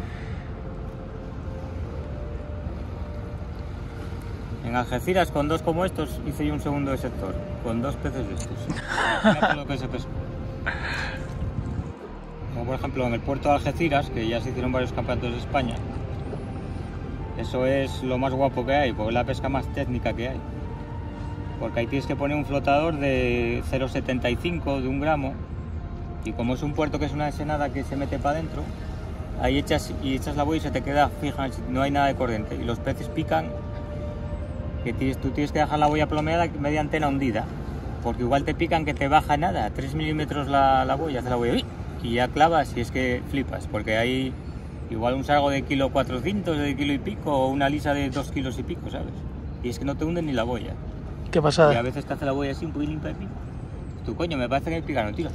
En Algeciras, con 2 como estos, hice yo un segundo de sector, con 2 peces de estos. Fíjate lo que se pescó. por ejemplo en el puerto de Algeciras, que ya se hicieron varios campeonatos de España. Eso es lo más guapo que hay, porque es la pesca más técnica que hay. Porque ahí tienes que poner un flotador de 0,75 de 1 gramo, y como es un puerto que es una ensenada que se mete para adentro, ahí echas la boya y se te queda fija, no hay nada de corriente, y los peces pican, que tú tienes que dejar la boya plomeada media antena hundida, porque igual te pican que te baja nada, 3 milímetros la boya, hace la boya y ya clavas y es que flipas, porque hay igual un sargo de 1,4 kg, de kilo y pico, o una lisa de 2 kilos y pico, ¿sabes? Y es que no te hunden ni la boya.
Qué pasada.
Y a veces te hace la boya así un poquito limpia de pico. Tu coño, me parece que hay pican, tío.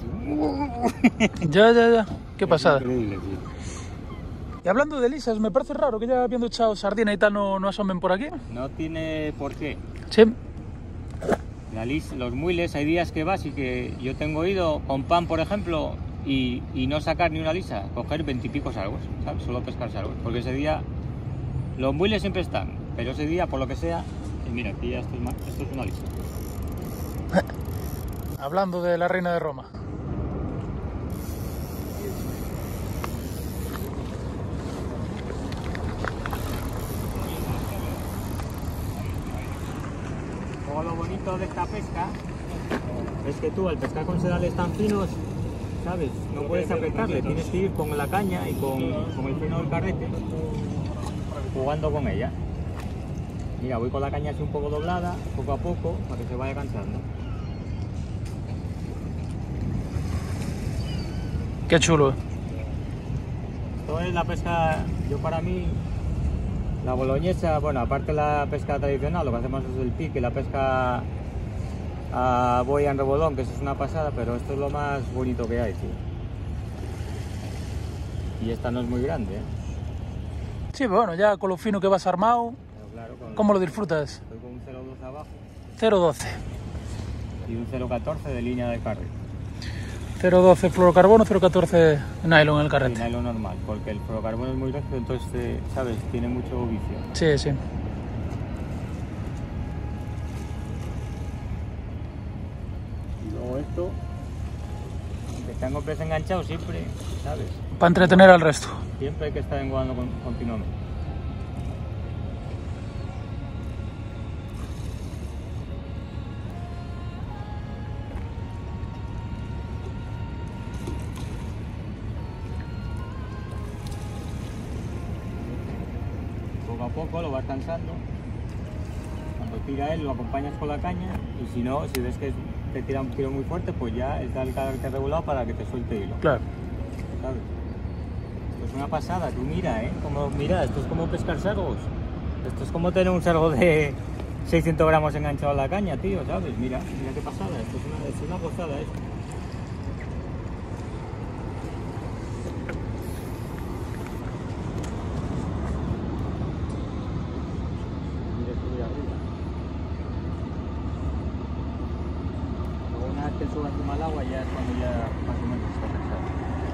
Ya. Qué pasada.
Es increíble, tío.
Y hablando de lisas, me parece raro que ya habiendo echado sardina y tal no asomen por aquí.
No tiene por qué.
Sí.
Los muiles, hay días que vas y que yo tengo ido con pan, por ejemplo, y no sacar ni una lisa, coger 20 y pico sargos, ¿sabes? Solo pescar sargos, porque ese día los muiles siempre están, pero ese día, por lo que sea, y mira, aquí ya esto es una lisa.
Hablando de la reina de Roma.
Luego lo bonito de esta pesca es que tú al pescar con sedales tan finos, ¿sabes? No puedes apretarle, tienes que ir con la caña y con el freno del carrete jugando con ella. Mira, voy con la caña así un poco doblada, poco a poco, para que se vaya cansando.
Qué chulo.
Esto es la pesca, yo para mí, la boloñesa, bueno, aparte de la pesca tradicional, lo que hacemos es el pique, la pesca a boya en rebolón, que eso es una pasada, pero esto es lo más bonito que hay, tío. Y esta no es muy grande, ¿eh?
Sí, pero bueno, ya con lo fino que vas armado,
Pero claro,
¿cómo lo disfrutas?
Estoy con un 0,12 abajo
0,12.
y un 0,14 de línea de carry.
0,12 fluorocarbono, 0,14 nylon en el
Y
carrete.
nylon normal, porque el fluorocarbono es muy rígido, entonces, ¿sabes? Tiene mucho vicio.
Sí.
Y luego esto, que tengo pez enganchado siempre, ¿sabes?
Para entretener al resto.
Siempre hay que estar enguadando continuamente. Poco a poco lo vas cansando. Cuando tira él lo acompañas con la caña y si no, si ves que te tira un tiro muy fuerte, pues ya es dar el carácter regulado para que te suelte hilo.
Claro.
¿Sabes? Esto es una pasada, tú mira, mira, esto es como pescar sargos. Esto es como tener un sargo de 600 gramos enganchado a la caña, tío, ¿sabes? Mira qué pasada, esto es una gozada esto. Mira arriba. Luego una vez que sube encima al agua ya es cuando ya más o menos está cansado.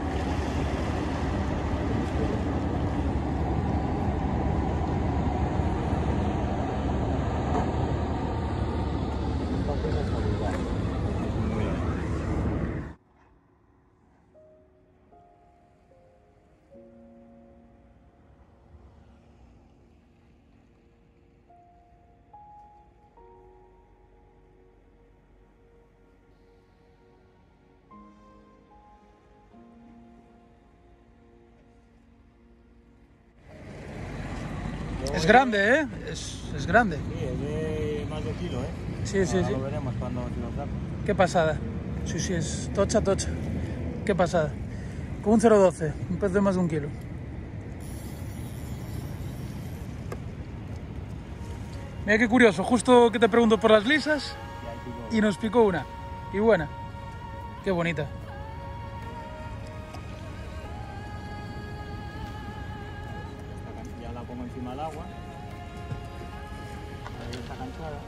Es grande, ¿eh? Es grande.
Sí, es de más de kilo, ¿eh?
Sí.
Lo veremos cuando se nos da.
Qué pasada. Sí, es tocha. Qué pasada. Con un 0,12, un pez de más de 1 kilo. Mira qué curioso, justo que te pregunto por las lisas y nos picó una. Y buena. Qué bonita.
Ya la pongo encima del agua. Ahí está cansada.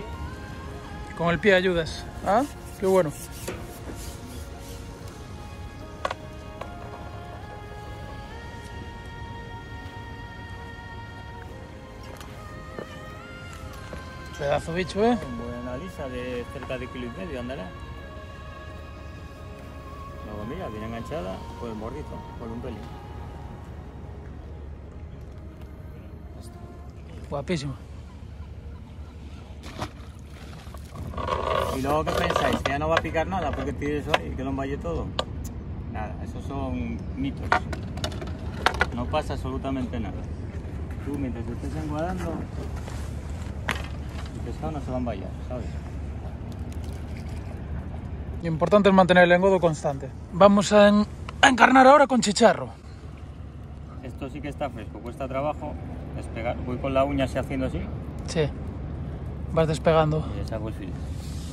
Con el pie ayudas. Ah, qué bueno. Pedazo bicho, ¿eh?
Buena lisa de cerca de 1,5 kilos andará. Luego mira, viene enganchada por el mordizo, por un pelín.
Guapísimo.
Y luego, ¿qué pensáis? ¿Que ya no va a picar nada porque tire eso ahí, que lo envalle todo? Nada, esos son mitos. No pasa absolutamente nada. Tú, mientras te estés enguadando, el pescado no se va a envallar, ¿sabes?
Lo importante es mantener el engodo constante. Vamos a encarnar ahora con chicharro.
Esto sí que está fresco, cuesta trabajo despegar. Voy con la uña así haciendo así
Sí. Vas despegando.
y le saco el filete.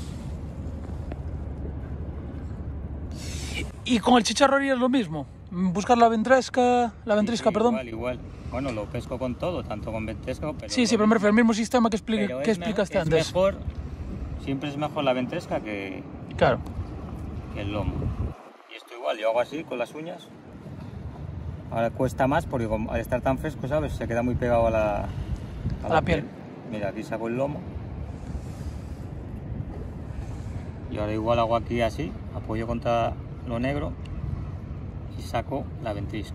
Y con el chicharro harías lo mismo. Buscar la ventrisca,
Sí,
perdón.
Igual. Bueno, lo pesco con todo, tanto con ventresca, pero...
Sí, pero me refiero al mismo sistema que explicaste
es
antes.
mejor, siempre es mejor la ventresca que
Claro.
el lomo. Y esto igual, yo hago así con las uñas. Ahora cuesta más porque al estar tan fresco, ¿sabes? Se queda muy pegado a
la piel.
Mira, aquí saco el lomo. Y ahora igual hago aquí así, apoyo contra lo negro y saco la ventrisca.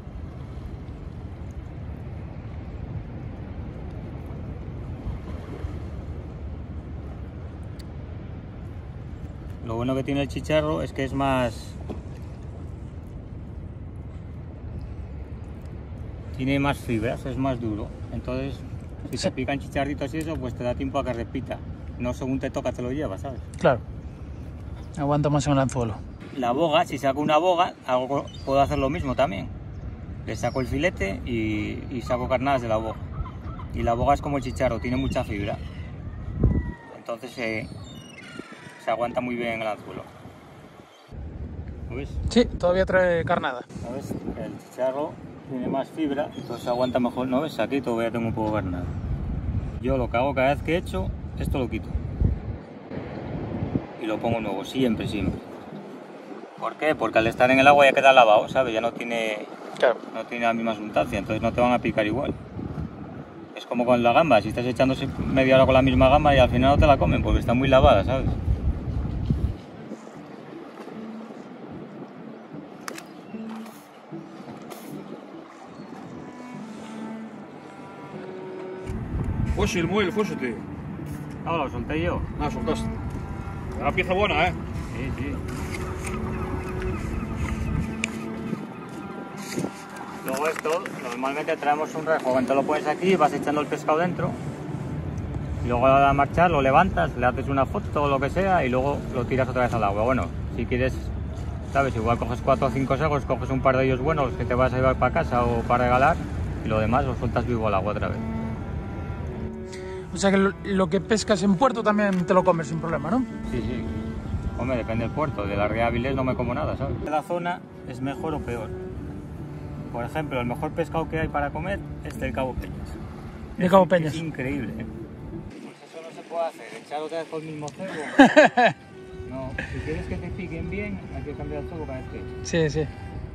Lo bueno que tiene el chicharro es que es más... Tiene más fibras, es más duro. Entonces, si te pican chicharritos y eso, pues te da tiempo a que repita. No según te toca te lo llevas, ¿sabes?
Claro. Aguanta más en el anzuelo.
La boga, si saco una boga, puedo hacer lo mismo también. Le saco el filete y saco carnadas de la boga. Y la boga es como el chicharro, tiene mucha fibra. Entonces se aguanta muy bien en el anzuelo. ¿Lo ves?
Sí, todavía trae carnada.
¿Sabes? El chicharro tiene más fibra, entonces se aguanta mejor. ¿No ves? Aquí todavía tengo un poco de carnada. Yo lo que hago cada vez que he hecho, esto lo quito. Y lo pongo nuevo, siempre. ¿Por qué? Porque al estar en el agua ya queda lavado, ¿sabes? Ya no tiene,
Claro.
no tiene la misma sustancia, entonces no te van a picar igual. Es como con la gamba, si estás echándose media hora con la misma gamba y al final no te la comen porque está muy lavada, ¿sabes?
Fuese el muelle, fuese, tío.
No, lo solté yo.
Ah, soltaste. Una pieza buena, ¿eh?
Sí. Luego esto, normalmente traemos un rejo, entonces lo pones aquí, vas echando el pescado dentro. Y luego a marchar lo levantas, le haces una foto o lo que sea y luego lo tiras otra vez al agua. Bueno, si quieres, sabes, igual coges 4 o 5 sagos, coges un par de ellos buenos que te vas a llevar para casa o para regalar y lo demás lo sueltas vivo al agua otra vez.
O sea que lo que pescas en puerto también te lo comes sin problema, ¿no?
Sí. Hombre, depende del puerto. De la Ría Avilés no me como nada, ¿sabes? La zona es mejor o peor. Por ejemplo, el mejor pescado que hay para comer es del Cabo Peñas.
De Cabo Peñas.
Es increíble, ¿eh? Pues eso no se puede hacer, echar otra vez con el mismo cebo. No, si quieres que te piquen bien, hay que cambiar el cebo cada vez que eches.
Sí.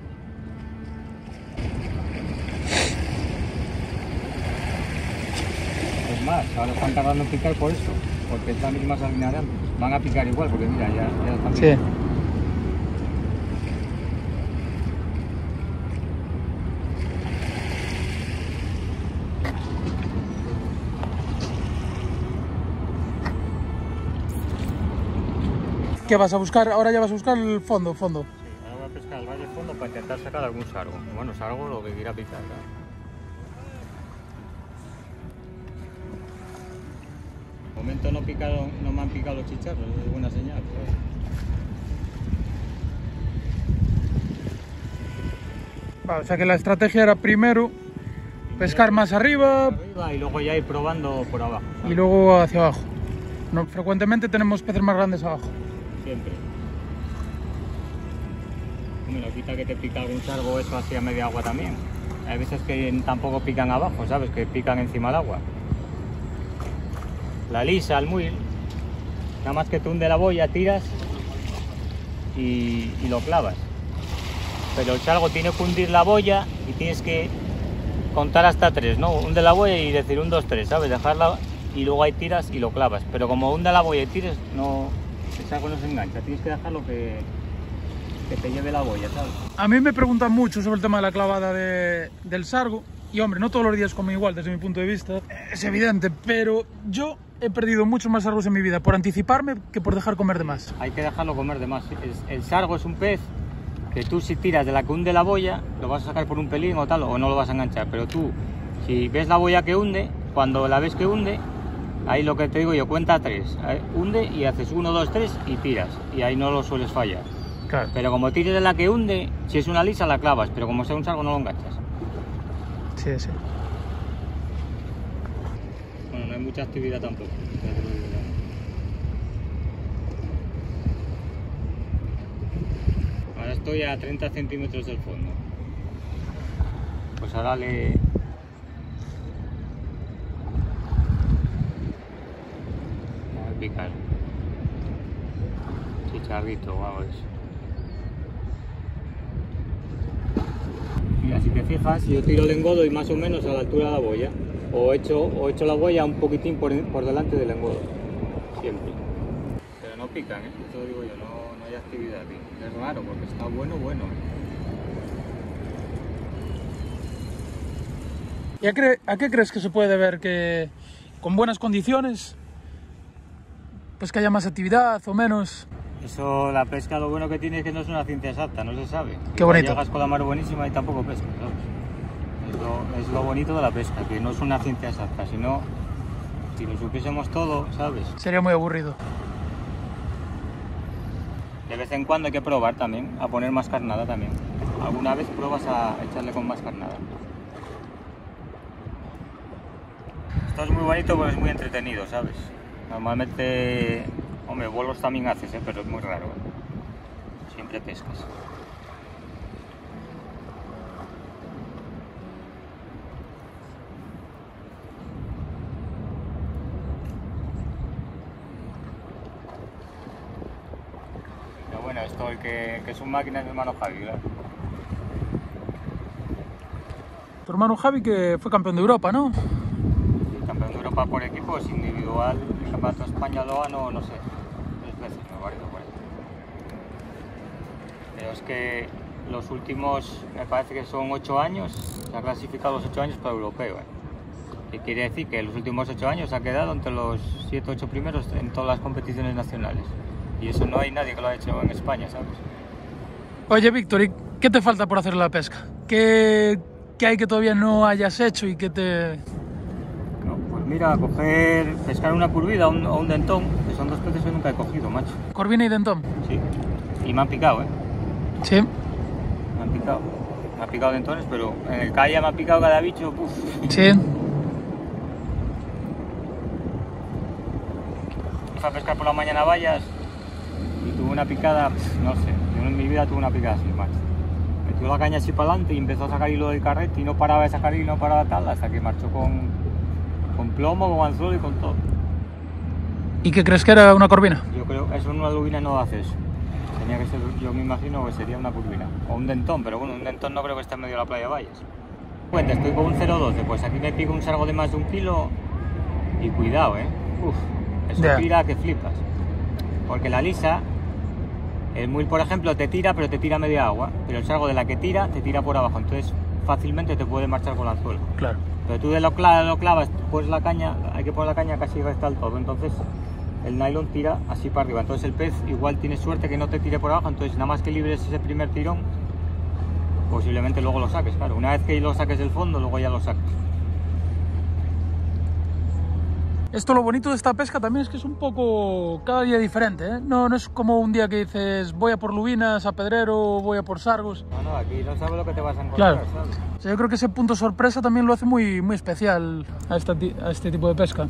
Es más, ahora están tardando en picar por eso, porque es la misma salina de antes. Van a picar igual, porque mira, ya están
Sí.
picando.
¿Qué vas a buscar? Ahora ya vas a buscar el fondo.
Sí, ahora voy a pescar el valle fondo para intentar sacar algún sargo. Bueno, sargo lo que quiera picar, claro. De momento no me han picado los chicharros, es buena señal, ¿sabes?
Vale, o sea que la estrategia era primero pescar más arriba
Y luego ya ir probando por abajo, ¿sabes?
y luego hacia abajo. No, frecuentemente tenemos peces más grandes abajo.
Siempre. Bueno, quita que te pica algún sargo eso hacia media agua también. Hay veces que tampoco pican abajo, ¿sabes? Que pican encima del agua. La lisa, el muil, nada más que tú hunde la boya, tiras y lo clavas. Pero el sargo tiene que hundir la boya y tienes que contar hasta 3, ¿no? Hunde la boya y decir 1, 2, 3, ¿sabes? Dejarla y luego ahí tiras y lo clavas. Pero como hunde la boya y tires, no, el sargo no se engancha. Tienes que dejarlo que te lleve la boya, ¿sabes?
A mí me preguntan mucho sobre el tema de la clavada del sargo. Y hombre, no todos los días comen igual desde mi punto de vista, es evidente, pero yo he perdido muchos más sargos en mi vida por anticiparme que por dejar comer de más.
Hay que dejarlo comer de más. El sargo es un pez que tú, si tiras de la que hunde la boya, lo vas a sacar por un pelín o tal, o no lo vas a enganchar. Pero tú, si ves la boya que hunde, cuando la ves que hunde, ahí lo que te digo yo, cuenta 3. Hunde y haces 1, 2, 3 y tiras. Y ahí no lo sueles fallar.
Claro.
Pero como tires de la que hunde, si es una lisa la clavas, pero como sea un sargo no lo enganchas.
Sí, sí.
Bueno, no hay mucha actividad tampoco. Ahora estoy a 30 centímetros del fondo. Pues ahora le... Voy a picar. Chicharrito o algo de eso. Mira, si te fijas, yo tiro el engodo y más o menos a la altura de la boya. O echo la boya un poquitín por delante del engodo. Siempre. Pero no pican, ¿eh? Esto lo digo yo, no hay actividad, tío. Es raro porque está bueno.
¿Y a qué crees que se puede ver que con buenas condiciones, pues que haya más actividad o menos?
Eso, la pesca, lo bueno que tiene es que no es una ciencia exacta, no se sabe.
Qué bonito.
Llegas con la mar buenísima y tampoco pescas, ¿sabes? Es lo bonito de la pesca, que no es una ciencia exacta, sino si lo supiésemos todo, ¿sabes?
Sería muy aburrido.
De vez en cuando hay que probar también, a poner más carnada también. Alguna vez pruebas a echarle con más carnada. Esto es muy bonito porque es muy entretenido, ¿sabes? Normalmente, hombre, vuelos también haces, pero es muy raro. Siempre pescas. Pero bueno, esto el que es un máquina es mi hermano Javi, claro.
Tu hermano Javi, que fue campeón de Europa, ¿no?
Campeón de Europa por equipos, individual, el campeonato de España lo ganó, no sé, 3 veces, me parece. Pero es que los últimos, me parece que son 8 años, se ha clasificado los 8 años para europeo. ¿Qué quiere decir? Que los últimos 8 años ha quedado entre los 7 o 8 primeros en todas las competiciones nacionales. Y eso no hay nadie que lo haya hecho en España, ¿sabes?
Oye, Víctor, ¿y qué te falta por hacer la pesca? ¿Qué hay que todavía no hayas hecho y que te...?
No, pues mira, pescar una curvida o un dentón, que son 2 peces que nunca he cogido, macho.
¿Corvina y dentón?
Sí, y me han picado, ¿eh?
Sí.
Me han picado dentones, pero en el calle me ha picado cada bicho, puf.
Sí.
Fui a pescar por la mañana vallas y tuve una picada, no sé, yo en mi vida tuve una picada así, macho. Metió la caña así para adelante y empezó a sacar hilo del carrete y no paraba de sacar hilo, no paraba tal, hasta que marchó con plomo, con anzuelo y con todo.
¿Y qué crees que era una corvina?
Yo creo que eso en una lubina no hace eso. Tenía que ser, yo me imagino que sería una curvina. O un dentón, pero bueno, un dentón no creo que esté en medio de la playa Valles. Cuenta, estoy con un 0,12, pues aquí me pico un sargo de más de 1 kilo y cuidado, Uf, eso tira que flipas. Porque la lisa, el muil por ejemplo te tira, pero te tira media agua. Pero el sargo de la que tira, te tira por abajo. Entonces fácilmente te puede marchar con el anzuelo.
Claro.
Pero tú de lo clavas, pones la caña, hay que poner la caña casi recta al todo. Entonces el nylon tira así para arriba. Entonces el pez igual tiene suerte que no te tire por abajo. Entonces nada más que libres ese primer tirón, posiblemente luego lo saques, claro. Una vez que lo saques del fondo, luego ya lo saques.
Esto, lo bonito de esta pesca también es que es un poco cada día diferente, ¿eh? No es como un día que dices voy a por lubinas, a Pedrero, voy a por sargos.
No, aquí no sabes lo que te vas a encontrar,
claro.
¿sabes?
O sea, yo creo que ese punto sorpresa también lo hace muy, muy especial a este tipo de pesca.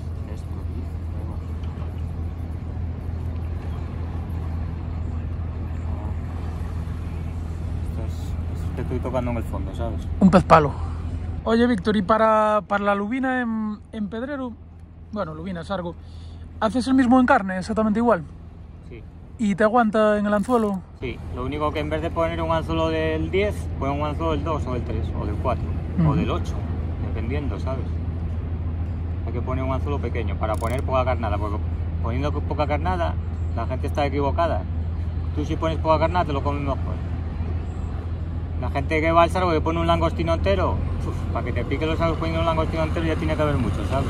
Te estoy tocando en el fondo, ¿sabes?
Un pez palo. Oye, Víctor, y para la lubina en Pedrero, bueno, lubina, sargo, ¿haces el mismo en carne, exactamente igual?
Sí.
¿Y te aguanta en el anzuelo?
Sí, lo único que en vez de poner un anzuelo del 10, pon un anzuelo del 2 o del 3 o del 4 o del 8, dependiendo, ¿sabes? hay que poner un anzuelo pequeño para poner poca carnada, porque poniendo poca carnada la gente está equivocada. Tú si pones poca carnada te lo comes mejor. La gente que va al sargo que pone un langostino entero, para que te pique los sargos poniendo un langostino entero ya tiene que haber mucho, ¿sabes?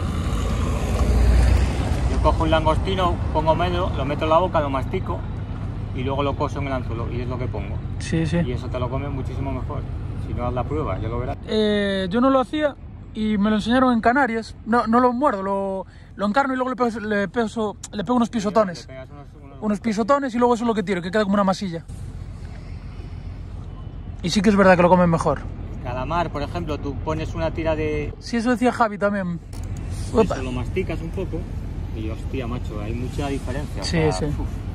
Yo cojo un langostino, pongo medio, lo meto en la boca, lo mastico y luego lo coso en el anzuelo y es lo que pongo.
Sí, sí.
Y eso te lo comes muchísimo mejor. Si no haz la prueba, ya lo verás.
Yo no lo hacía y me lo enseñaron en Canarias. No lo muerdo, lo encarno y luego le pego unos pisotones.
Le pegas
Unos pisotones y luego eso es lo que tiro, que queda como una masilla. Y sí que es verdad que lo comen mejor.
Calamar, por ejemplo, tú pones una tira de...
Sí, eso decía Javi también. Opa.
Eso, lo masticas un poco y hostia, macho, hay mucha diferencia.
Sí, sí.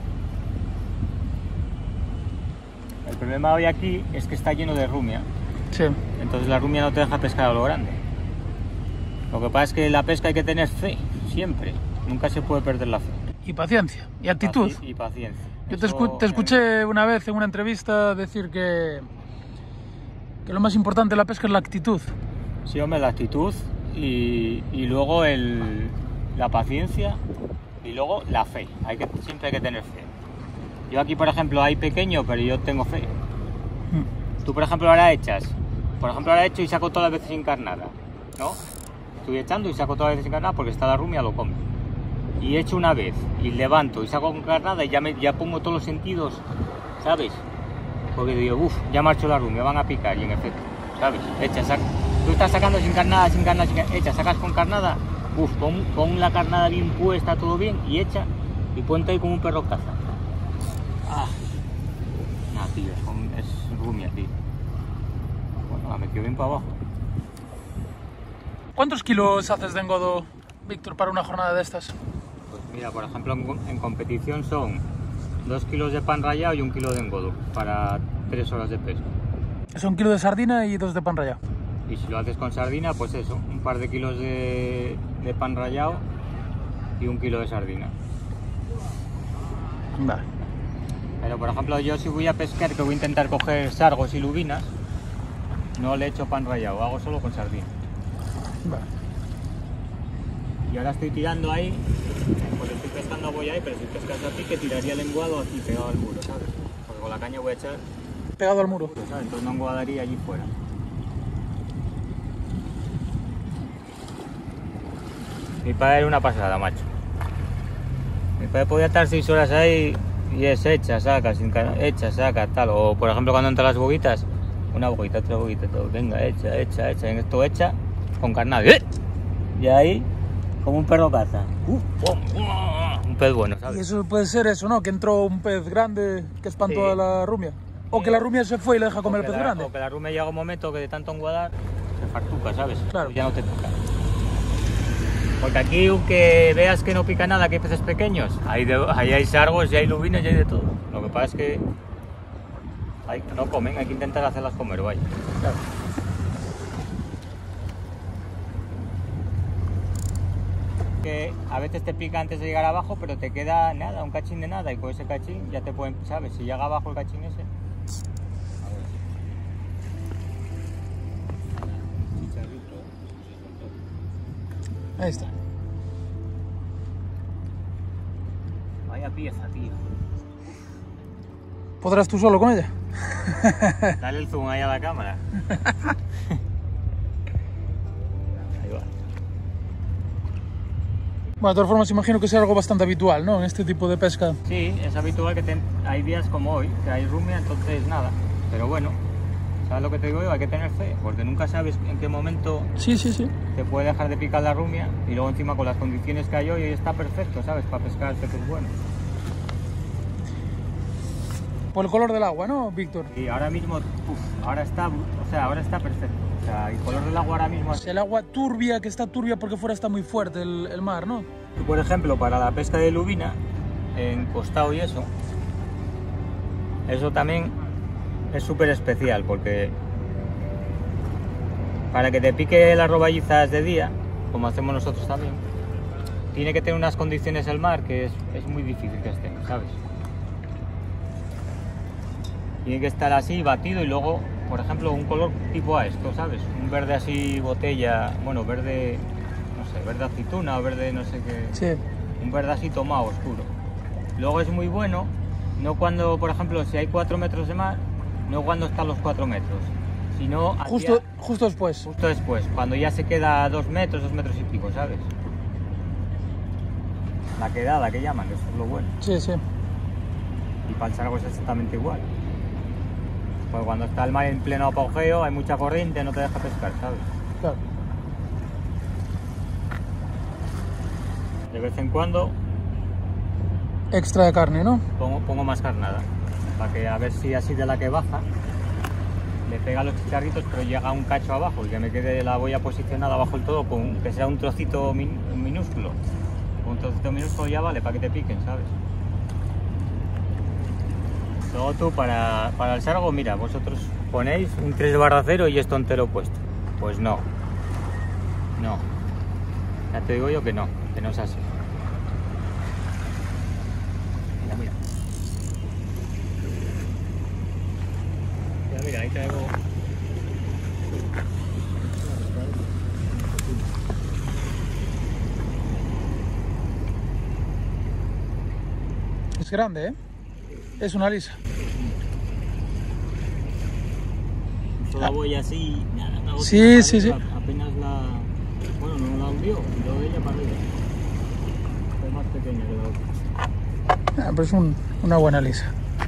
El problema hoy aquí es que está lleno de rumia.
Sí.
Entonces la rumia no te deja pescar a lo grande. Lo que pasa es que en la pesca hay que tener fe, siempre. Nunca se puede perder la fe.
Y paciencia, y actitud.
Y paciencia.
Yo te escuché una vez en una entrevista decir que lo más importante de la pesca es la actitud.
Sí, hombre, la actitud y luego la paciencia y luego la fe. Siempre hay que tener fe. Yo aquí, por ejemplo, hay pequeño, pero yo tengo fe. Tú, por ejemplo, ahora echas. Por ejemplo, ahora echo y saco todas las veces sin carnada, ¿no? Estoy echando y saco todas las veces sin carnada porque está la rumia, lo come. Y echo una vez y levanto y saco con carnada y ya pongo todos los sentidos, ¿sabes? Porque digo, uff, ya marchó la rumia, van a picar y en efecto, ¿sabes? Tú estás sacando sin carnada, echa, sacas con carnada, uff, pon la carnada bien puesta, todo bien y echa y ponte ahí como un perro caza. Nah, tío, es rumia, tío. Bueno, la metió bien para abajo.
¿Cuántos kilos haces de engodo, Víctor, para una jornada de estas?
Pues mira, por ejemplo, en competición son 2 kilos de pan rallado y 1 kilo de engodo para 3 horas de pesca.
Es 1 kilo de sardina y 2 de pan rallado.
Y si lo haces con sardina, pues eso, un par de kilos de pan rallado y 1 kilo de sardina.
Vale.
Pero por ejemplo, yo si voy a pescar, que voy a intentar coger sargos y lubinas, no le echo pan rallado, hago solo con sardina.
Vale.
Y ahora estoy tirando ahí, pues estoy pescando voy ahí, pero si pescas a pique tiraría el enguado aquí pegado al muro, ¿sabes? Porque con la caña voy a echar,
Pegado al muro.
¿sabes? Entonces no enguadaría allí fuera. Mi padre era una pasada, macho. Mi padre podía estar 6 horas ahí y es echa, saca, echa, saca, tal. O por ejemplo cuando entran las boguitas, una boguita, otra boguita, todo. Venga, echa. En esto echa con carnada. Y ahí, como un perro caza. Un pez bueno, ¿sabes?
Y eso puede ser eso, ¿no? Que entró un pez grande que espantó
Sí.
a la rumia. O que la rumia se fue y le deja comer el pez grande.
O que la rumia llega un momento que de tanto enguadar se fartuca, ¿sabes?
Claro.
Y ya no te toca. Porque aquí, aunque veas que no pica nada, que hay peces pequeños, ahí hay sargos y hay lubinas y hay de todo. Lo que pasa es que no comen, hay que intentar hacerlas comer, vaya.
Claro.
Que a veces te pica antes de llegar abajo, pero te queda nada, un cachín de nada, y con ese cachín ya te pueden, ¿sabes? Si llega abajo el cachín ese.
Ahí está.
Vaya pieza, tío.
¿Podrás tú solo con ella?
Dale el zoom ahí a la cámara. Ahí va.
Bueno, de todas formas imagino que sea algo bastante habitual, ¿no? En este tipo de pesca.
Sí, es habitual que hay días como hoy, que hay rumia, entonces nada. Pero bueno, ¿sabes lo que te digo yo? Hay que tener fe, porque nunca sabes en qué momento
Sí.
te puede dejar de picar la rumia y luego encima con las condiciones que hay hoy está perfecto, ¿sabes? Para pescar peces buenos.
Por el color del agua, ¿no, Víctor?
Y ahora mismo, ahora está perfecto. O sea, el color del agua ahora mismo es...
El agua turbia, que está turbia porque fuera está muy fuerte el mar, ¿no?
Por ejemplo, para la pesca de lubina, en costado y eso también es súper especial porque para que te pique las roballizas de día, como hacemos nosotros también, tiene que tener unas condiciones el mar que es muy difícil que estén, ¿sabes? Tiene que estar así, batido y luego, por ejemplo, un color tipo a esto, ¿sabes? Un verde así botella, bueno, verde, no sé, verde aceituna o verde no sé qué.
Sí.
Un verde así tomado, oscuro. Luego es muy bueno, no cuando, por ejemplo, si hay 4 metros de mar, no cuando están los 4 metros, sino
Justo después.
justo después, cuando ya se queda a 2 metros y pico, ¿sabes? La quedada que llaman, eso es lo bueno.
Sí, sí.
Y para el sargo es exactamente igual. Pues cuando está el mar en pleno apogeo, hay mucha corriente, no te deja pescar, ¿sabes?
Claro.
De vez en cuando
Extra de carne, ¿no?
pongo más carnada, para que a ver si así de la que baja, le pega los chicharritos, pero llega un cacho abajo y que me quede la boya posicionada abajo del todo, con que sea un trocito minúsculo. Un trocito minúsculo ya vale para que te piquen, ¿sabes? Luego tú para el sargo, mira, vosotros ponéis un 3/0 y esto entero puesto. Pues no. No. Ya te digo yo que no es así. Mira, mira. Mira, mira, ahí traigo.
Es grande, ¿eh? Es una lisa.
La boya así, nada, la
Sí, sí, sí.
Apenas la. Bueno, no la hundió, tiró de ella para arriba. Es más pequeña que la otra.
Pero es una buena lisa.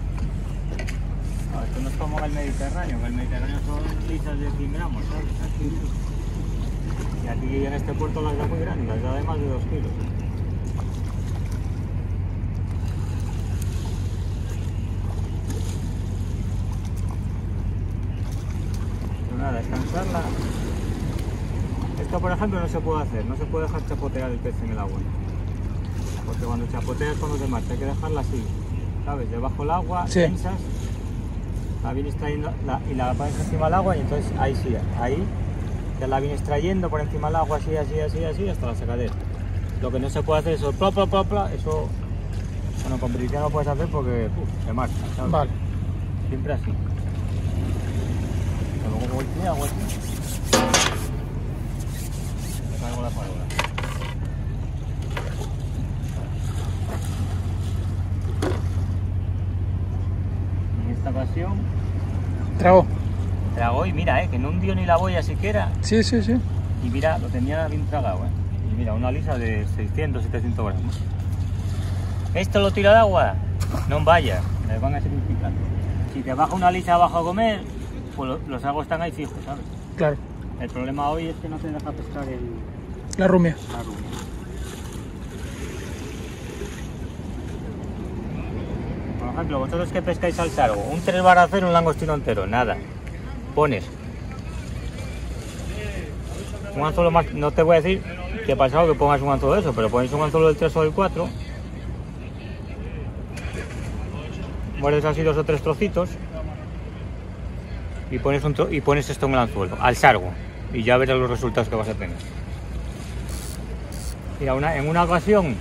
No, esto no es como en el Mediterráneo, que el Mediterráneo son lisas de 100 gramos, ¿sabes? Aquí. Y aquí en este puerto las da muy grandes, las da de más de 2 kilos. Nada, descansarla. Esto, por ejemplo, no se puede hacer, no se puede dejar chapotear el pez en el agua, porque cuando chapoteas cuando te marcha hay que dejarla así, ¿sabes? Debajo del agua,
Sí.
tensas, la vienes trayendo y la pones encima del agua y entonces ahí sí, ahí te la vienes trayendo por encima del agua así, hasta la sacadera. Lo que no se puede hacer es eso, eso, bueno, en competición no puedes hacer porque se marcha, ¿sabes?
Vale.
Siempre así. Luego voltea agua aquí. Me cargo la farola. En esta ocasión
Trago.
y mira, que no hundió ni la boya siquiera.
Sí, sí, sí.
Y mira, lo tenía bien tragado, Y mira, una lisa de 600, 700 gramos. ¿Esto lo tiro de agua? No vaya, me van a seguir picando. Si te baja una lisa abajo a comer, pues los agos están ahí fijos, ¿sabes?
Claro.
El problema hoy es que no te deja pescar
La rumia.
la rumia. Por ejemplo, vosotros que pescáis al sargo, un 3/0, un langostino entero, nada. Pones un anzuelo más, no te voy a decir que pasado que pongas un anzuelo de eso, pero ponéis un anzuelo del 3 o del 4, muerdes así 2 o 3 trocitos y pones esto en el anzuelo, al sargo, y ya verás los resultados que vas a tener. Mira, en una ocasión,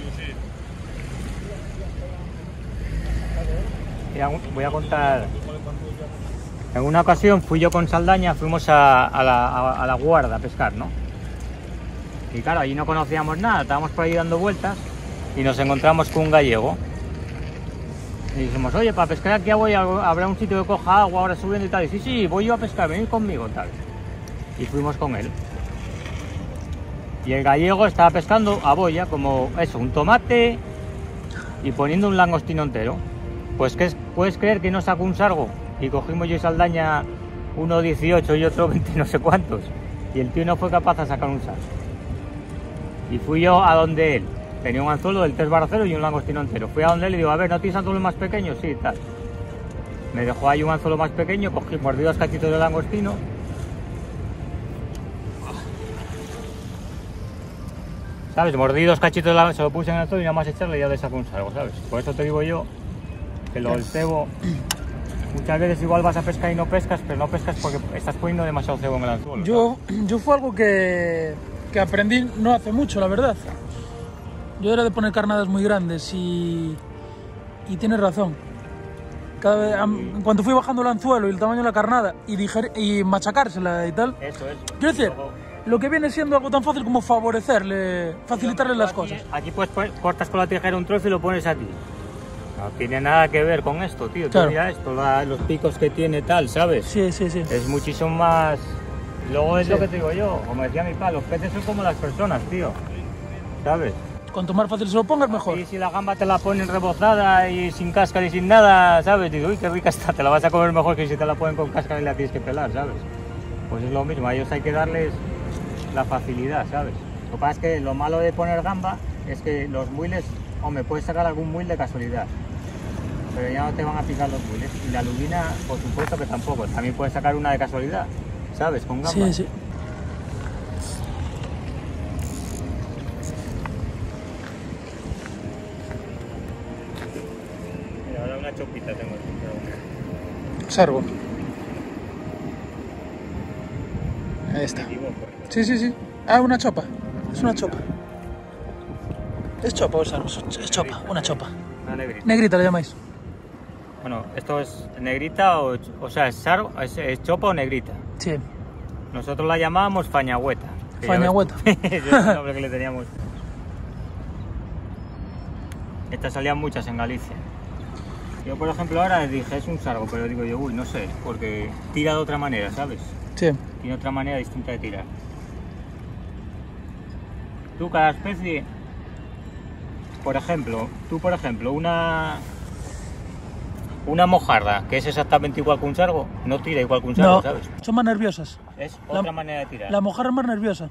mira, voy a contar, en una ocasión fui yo con Saldaña, fuimos a la guarda a pescar, ¿no? Y claro, allí no conocíamos nada, estábamos por ahí dando vueltas y nos encontramos con un gallego. Y dijimos, oye, para pescar aquí habrá un sitio que coja agua ahora subiendo y tal. Y sí, voy yo a pescar, venid conmigo, tal. Y fuimos con él. Y el gallego estaba pescando a boya, como eso, un tomate y poniendo un langostino entero. Pues puedes creer que no sacó un sargo. Y cogimos yo y Saldaña 1,18 y otro 20 no sé cuántos. Y el tío no fue capaz de sacar un sargo. Y fui yo a donde él. Tenía un anzuelo del 3/0 y un langostino entero. Fui a donde él y digo, a ver, ¿no tienes anzuelos más pequeños? Sí, tal. Me dejó ahí un anzuelo más pequeño, cogí, mordí 2 cachitos de langostino. ¿Sabes? Mordí 2 cachitos de langostino, se lo puse en el anzuelo y nada más echarle y ya le saco un sargo, ¿sabes? Por eso te digo yo que lo del cebo, muchas veces igual vas a pescar y no pescas, pero no pescas porque estás poniendo demasiado cebo en el anzuelo.
Yo fue algo que aprendí no hace mucho, la verdad. Yo era de poner carnadas muy grandes y tienes razón. Cada vez, en cuanto fui bajando el anzuelo y el tamaño de la carnada y machacársela y tal,
Eso.
quiero decir, lo que viene siendo algo tan fácil como facilitarle las cosas.
Aquí pues cortas con la tijera un trozo y lo pones aquí. No tiene nada que ver con esto, tío.
Claro.
Tú mira esto, los picos que tiene tal, ¿sabes?
Sí, sí, sí.
Es muchísimo más... Luego es
Sí.
lo que te digo yo, como decía mi padre, los peces son como las personas, tío. ¿Sabes?
Cuanto más fácil se lo pongas, mejor.
Y si la gamba te la ponen rebozada y sin cáscara y sin nada, ¿sabes? Digo, uy, qué rica está, te la vas a comer mejor que si te la ponen con cáscara y la tienes que pelar, ¿sabes? Pues es lo mismo, a ellos hay que darles la facilidad, ¿sabes? Lo que pasa es que lo malo de poner gamba es que los muiles, hombre, puedes sacar algún muil de casualidad, pero ya no te van a picar los muiles. Y la lubina, por supuesto que tampoco, también puedes sacar una de casualidad, ¿sabes? Con gamba.
Sí, sí.
Mira, ahora una chopita tengo aquí, pero
Sargo. Ahí está.
me equivoco.
Sí, sí, sí. Ah, una chopa. Es una chopa. ¿Es chopa o es sargo? Es chopa, una chopa.
Una negrita.
Negrita le llamáis.
Bueno, ¿esto es negrita o sea, es sargo, es chopa o negrita?
Sí.
Nosotros la llamábamos fañagüeta. que ya
Fañagüeta.
ves tú. Ese es el nombre que le teníamos. Estas salían muchas en Galicia. Yo, por ejemplo, ahora dije, es un sargo, pero digo yo, uy, no sé, porque tira de otra manera, ¿sabes?
Sí.
Tiene otra manera distinta de tirar. Tú, cada especie, por ejemplo, una mojarra, que es exactamente igual que un sargo, no tira igual que un sargo,
No,
¿sabes?
son más nerviosas.
Es
La-
otra manera de tirar.
La mojarra es más nerviosa.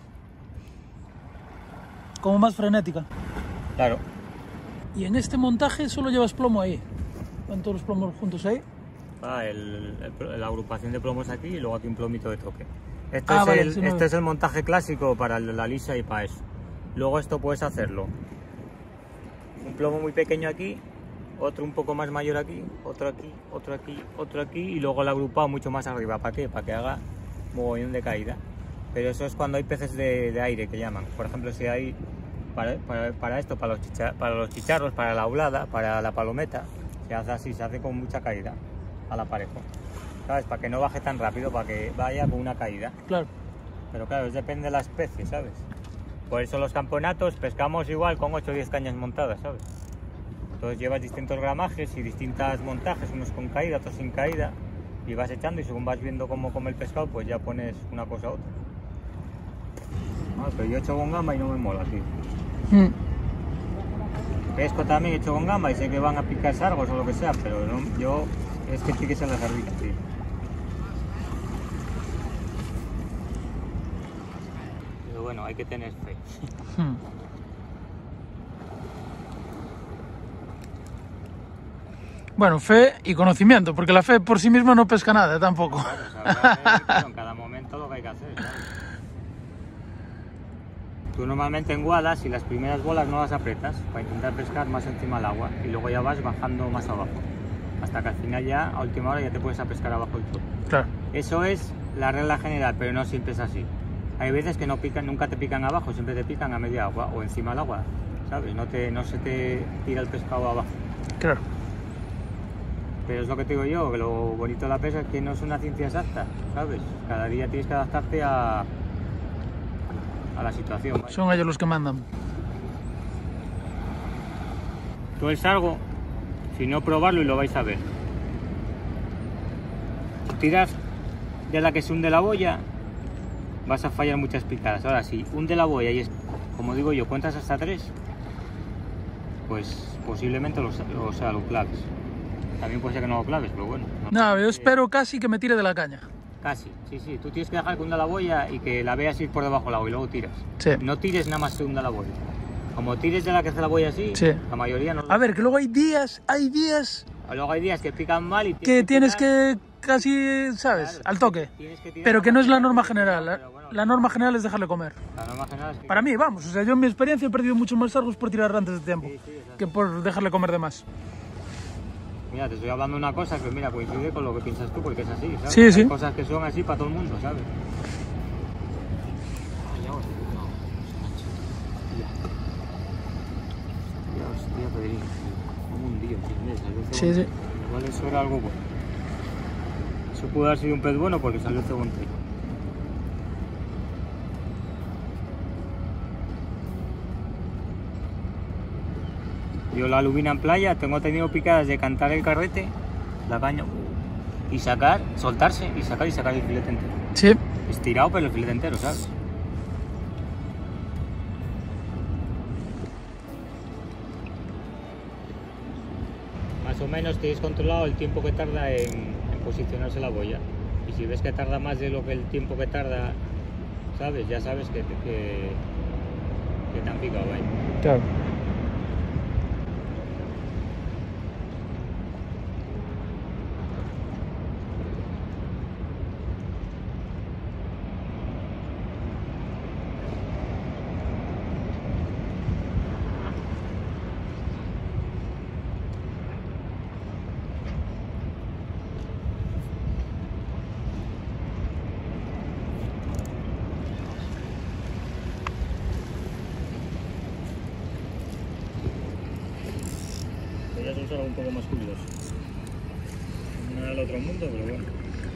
Como más frenética.
Claro.
Y en este montaje solo llevas plomo ahí. Van todos los plomos juntos ahí.
Va la agrupación de plomos aquí y luego aquí un plomito de toque. Este,
Ah,
es,
vale,
el,
sí, no.
este es el montaje clásico para la lisa y para eso. Luego esto puedes hacerlo. Un plomo muy pequeño aquí, otro un poco más mayor aquí, otro aquí, otro aquí, otro aquí y luego el agrupado mucho más arriba. ¿Para qué? Para que haga mogollón de caída. Pero eso es cuando hay peces de aire que llaman. Por ejemplo, si hay para esto, para los chicharros, para la aulada, para la palometa, se hace así, se hace con mucha caída al aparejo. ¿Sabes? Para que no baje tan rápido, para que vaya con una caída.
Claro.
Pero claro, depende de la especie, ¿sabes? Por eso los campeonatos pescamos igual con 8 o 10 cañas montadas, ¿sabes? Entonces llevas distintos gramajes y distintos montajes, unos con caída, otros sin caída, y vas echando y según vas viendo cómo come el pescado, pues ya pones una cosa a otra. Ah, pero yo echo con gamba y no me mola, tío. Pesco también hecho con gamba y sé que van a picar sargos o lo que sea, pero no, yo es que tiene que ser la sardina, tío. Pero bueno, hay que tener fe.
Bueno, fe y conocimiento, porque la fe por sí misma no pesca nada tampoco.
Claro, o sea, hay que hacer en cada momento lo que hay que hacer, ¿sabes? Tú normalmente enguadas y las primeras bolas no las aprietas para intentar pescar más encima del agua y luego ya vas bajando más abajo hasta que al final ya a última hora ya te puedes a pescar abajo el todo.
Claro.
Eso es la regla general, pero no siempre es así. Hay veces que no pican, nunca te pican abajo, siempre te pican a media agua o encima del agua, ¿sabes? No se te tira el pescado abajo.
Claro.
Pero es lo que te digo yo, que lo bonito de la pesca es que no es una ciencia exacta, ¿sabes? Cada día tienes que adaptarte a la situación. ¿Vale?
Son ellos los que mandan.
Tú el sargo, si no probarlo y lo vais a ver. Tiras de la que se hunde la boya, vas a fallar muchas picadas. Ahora, si hunde la boya y es, como digo yo, cuentas hasta 3, pues posiblemente lo claves. También puede ser que no lo claves, pero bueno.
No, yo espero casi que me tire de la caña.
Casi, sí. Tú tienes que dejar que hunda la boya y que la veas ir por debajo del agua y luego tiras.
Sí.
No tires nada más que hunda la boya. Como tires de la que hace la boya así,
Sí.
la mayoría no.
A ver, que luego hay días
Luego hay días que pican mal y
que tienes
tirar,
que casi, ¿sabes?
claro,
Al toque.
tienes que tirar
Pero que no es la norma
pero
general.
bueno,
La norma general es dejarle comer.
la norma general es que...
Para mí, vamos, o sea, yo en mi experiencia he perdido muchos más sargos por tirar antes de tiempo
Sí, exacto.
que por dejarle comer de más.
Mira, te estoy hablando de una cosa que mira, coincide con lo que piensas tú, porque es así, ¿sabes?
Sí, sí.
Hay cosas que son así para todo el mundo, ¿sabes? Hostia, Pedrín, como un día,
Sí, sí.
Igual eso era algo bueno. Eso pudo haber sido un pez bueno porque salió cebonte. Yo la lubina en playa tengo tenido picadas de cantar el carrete, la caña, y sacar, soltarse y sacar el filete entero.
Sí.
Estirado pero el filete entero, ¿sabes? Más o menos tienes controlado el tiempo que tarda en posicionarse la boya. Y si ves que tarda más de lo que el tiempo que tarda, ¿sabes? Ya sabes que te han picado ahí.
Claro.
Ya es algo un poco más curioso. No era el otro mundo, pero bueno.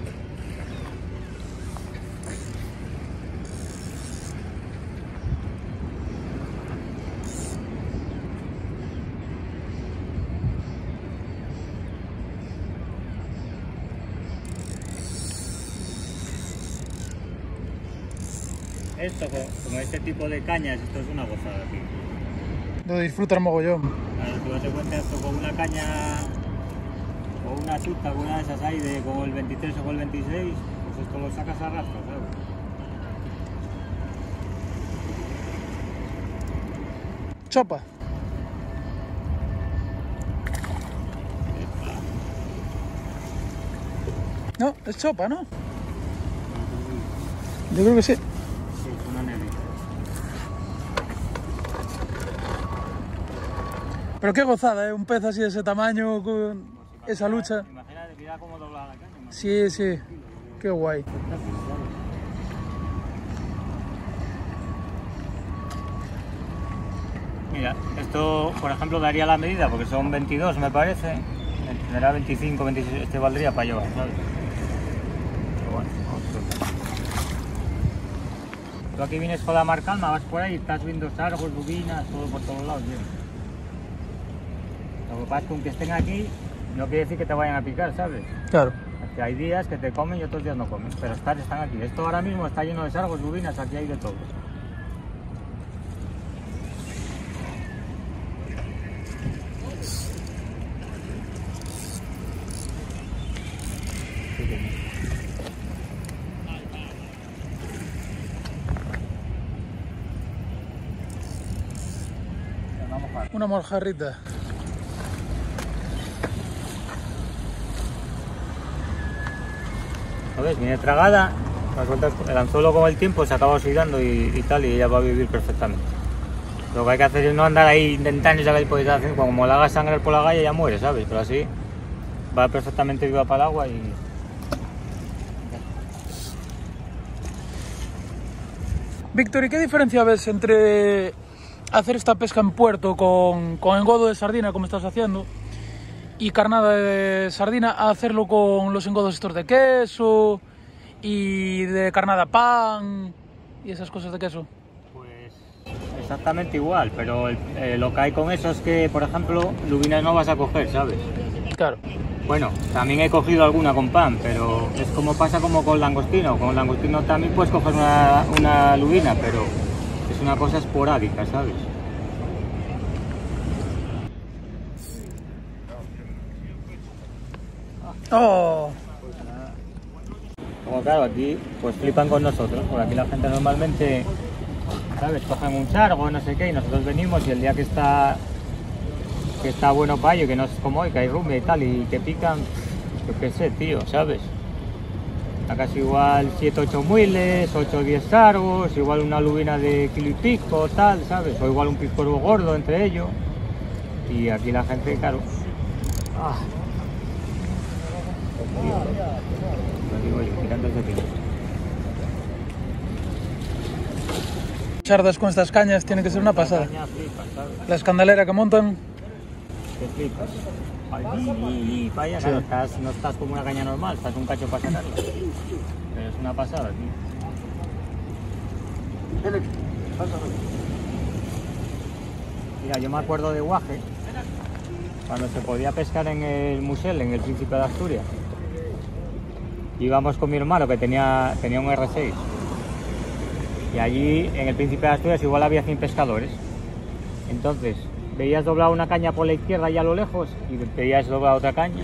Esto, como este tipo de cañas, esto es una gozada, tío.
Lo disfrutas mogollón.
Claro, tú date cuenta esto con una caña o una chuta, alguna de esas hay de como el 23 o con el 26, pues esto lo sacas a rastro, ¿sabes?
Chopa. No, es chopa, ¿no? Yo creo que sí.
Sí, es una negrita.
Pero qué gozada, ¿eh? Un pez así de ese tamaño, con esa lucha.
Imagínate, mira cómo dobla la caña.
Sí, sí. Qué guay.
Mira, esto por ejemplo daría la medida porque son 22 me parece. Tendrá 25, 26, este valdría para llevar, ¿sabes? Pero bueno, vamos a ver. Tú aquí vienes con la Mar Calma, vas por ahí, estás viendo sargos, lubinas, todo por todos lados, bien. Lo que pasa es que aunque estén aquí, no quiere decir que te vayan a picar, ¿sabes?
Claro.
Porque hay días que te comen y otros días no comen, pero están aquí. Esto ahora mismo está lleno de sargos, lubinas, aquí hay de todo.
Una mojarrita.
¿Sabes? Viene tragada, el anzuelo con el tiempo se acaba oxidando y tal, y ella va a vivir perfectamente. Lo que hay que hacer es no andar ahí intentando sacar hipotización, como la hagas sangrar por la galla ya muere, ¿sabes? Pero así va perfectamente viva para el agua y...
Víctor, ¿y qué diferencia ves entre hacer esta pesca en puerto con engodo de sardina, como estás haciendo, y carnada de sardina, a hacerlo con los engodos estos de queso y de carnada pan y esas cosas de queso?
Pues exactamente igual, pero lo que hay con eso es que, por ejemplo, lubinas no vas a coger, ¿sabes?
Claro.
Bueno, también he cogido alguna con pan, pero es como pasa como con langostino. Con langostino también puedes coger una lubina, pero es una cosa esporádica, ¿sabes?
Oh.
Como claro, aquí pues flipan con nosotros, porque aquí la gente normalmente, ¿sabes? Cogen un sargo, no sé qué, y nosotros venimos y el día que está bueno para ello, que no es como hoy, que hay rumbia y tal, y que pican, yo qué sé, tío, ¿sabes? Acá igual 7 8 muiles, 8 o 10 sargos, igual una lubina de kilo y pico, tal, ¿sabes? O igual un piscuervo gordo entre ellos. Y aquí la gente, claro... Ah. Lo digo yo, tirando ese tiro.
Chardas con estas cañas tiene que ser una pasada.
Caña flipas, ¿sabes?
La escandalera que montan.
Te flipas. Y para allá, claro, no estás como una caña normal, estás un cacho para sacarla. Pero es una pasada, tío. Mira, yo me acuerdo de Guaje, cuando se podía pescar en el Musel, en el Príncipe de Asturias. Íbamos con mi hermano que tenía un R6. Y allí en el Príncipe de Asturias igual había 100 pescadores. Entonces veías doblar una caña por la izquierda y a lo lejos y veías doblar otra caña.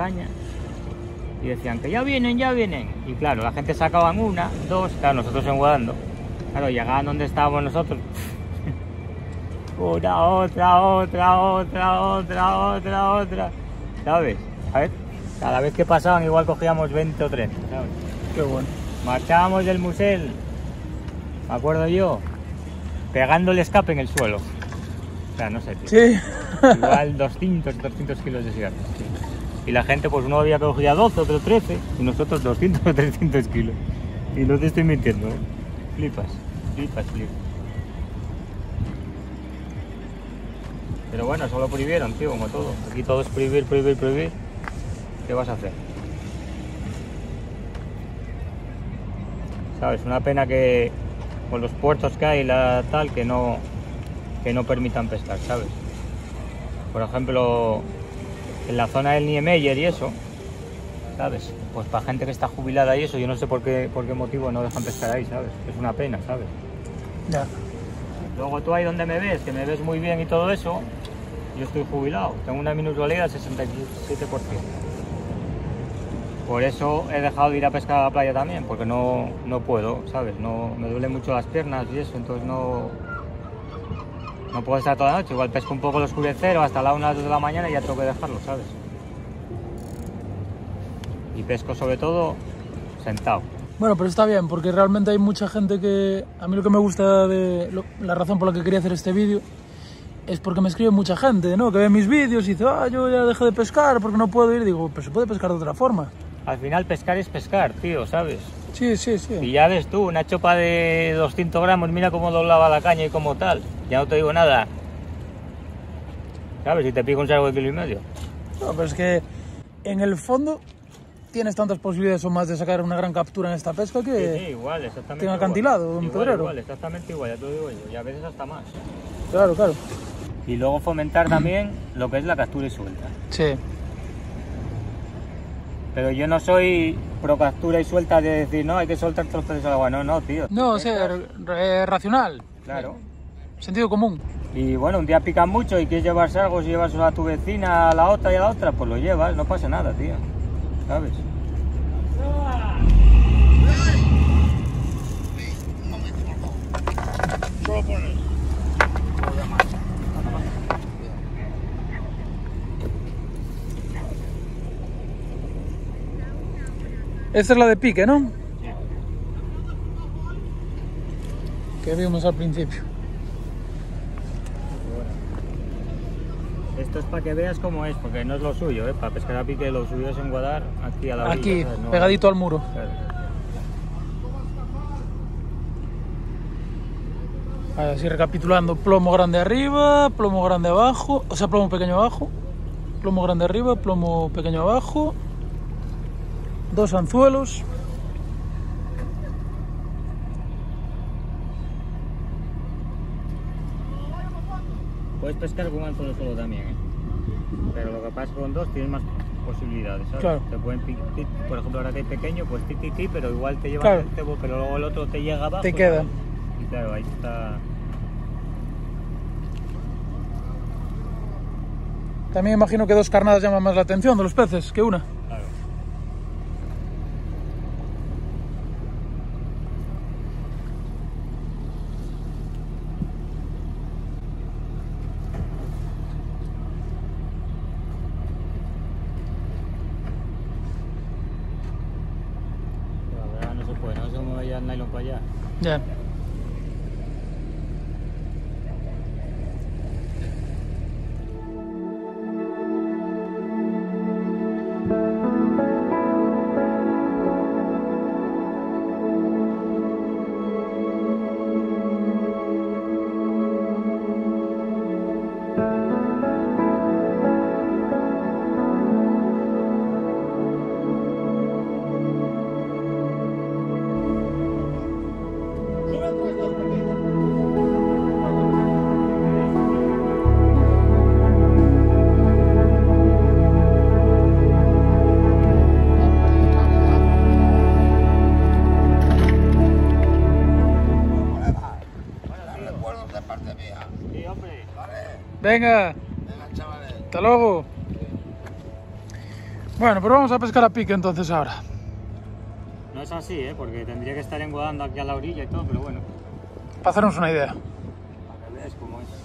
Y decían que ya vienen. Y claro, la gente sacaban una, dos, claro, nosotros enguadando. Claro, llegaban donde estábamos nosotros. Una, otra. ¿Sabes? A ver, cada vez que pasaban igual cogíamos 20 o 30, ¿sabes?
Qué bueno.
Marchábamos del Musel, me acuerdo yo, pegando el escape en el suelo. O sea, no sé, tío.
Sí.
Igual 200 kilos de cigarros. Y la gente, pues uno había cogido 12, otro 13, y nosotros 200 o 300 kilos. Y no te estoy mintiendo, ¿eh? Flipas. Pero bueno, solo prohibieron, tío, como todo. Aquí todo es prohibir. ¿Qué vas a hacer? ¿Sabes? Una pena que con los puertos que hay, que no permitan pescar, ¿sabes? Por ejemplo, en la zona del Niemeyer y eso, ¿sabes? Pues para gente que está jubilada y eso, yo no sé por qué motivo no dejan pescar ahí, ¿sabes? Es una pena, ¿sabes?
Ya.
Luego tú ahí donde me ves, que me ves muy bien y todo eso, yo estoy jubilado, tengo una minusvalía del 67%. Por eso he dejado de ir a pescar a la playa también, porque no puedo, ¿sabes? No, me duelen mucho las piernas y eso, entonces no puedo estar toda la noche. Igual pesco un poco el oscurecero hasta la 1 o 2 de la mañana y ya tengo que dejarlo, ¿sabes? Y pesco sobre todo sentado.
Bueno, pero está bien, porque realmente hay mucha gente que... A mí lo que me gusta la razón por la que quería hacer este vídeo es porque me escribe mucha gente, ¿no? Que ve mis vídeos y dice, yo ya dejé de pescar porque no puedo ir. Y digo, pero se puede pescar de otra forma.
Al final pescar es pescar, tío, ¿sabes?
Sí.
Y ya ves tú, una chopa de 200 gramos, mira cómo doblaba la caña y como tal. Ya no te digo nada. ¿Sabes? Si te pico un salgo de 1,5 kilos.
No, pero es que en el fondo tienes tantas posibilidades o más de sacar una gran captura en esta pesca que...
Sí, igual, exactamente.
Tiene acantilado, un pedrero.
Igual, exactamente igual, ya te lo digo yo. Y a veces hasta más.
Claro.
Y luego fomentar también lo que es la captura y suelta.
Sí.
Pero yo no soy pro captura y suelta de decir, no, hay que soltar todos los peces al agua. No, tío.
No, o sea, racional.
Claro.
Sentido común.
Y bueno, un día pican mucho y quieres llevarse algo, si llevas a tu vecina, a la otra y a la otra, pues lo llevas, no pasa nada, tío. ¿Sabes?
Esta es la de pique, ¿no?
Sí.
Que vimos al principio.
Esto es para que veas cómo es, porque no es lo suyo, ¿eh? Para pescar a pique lo suyo es enguadar aquí a la orilla.
Aquí,
¿sabes? No,
pegadito al muro.
Claro.
Así recapitulando, plomo grande arriba, plomo grande abajo, o sea, plomo pequeño abajo, plomo grande arriba, plomo pequeño abajo, 2 anzuelos.
Puedes pescar con un anzuelo solo también, ¿eh? Pero lo que pasa es que con 2 tienes más posibilidades, ¿sabes?
Claro.
Te pueden por ejemplo, ahora que hay pequeño, pues ti, pero igual te lleva
Claro.
el cebo, pero luego el otro te llega abajo.
Te queda.
¿sabes? Y claro, ahí está.
También imagino que 2 carnadas llaman más la atención de los peces que una.
Claro. La verdad no se puede, no se mueve ya el nylon para allá.
Ya. Venga.
Venga, chavales.
Hasta luego. Bueno, pues vamos a pescar a pique entonces ahora.
No es así, porque tendría que estar enguadando aquí a la orilla y todo, pero bueno.
Para hacernos una idea.
Para que veáis cómo es.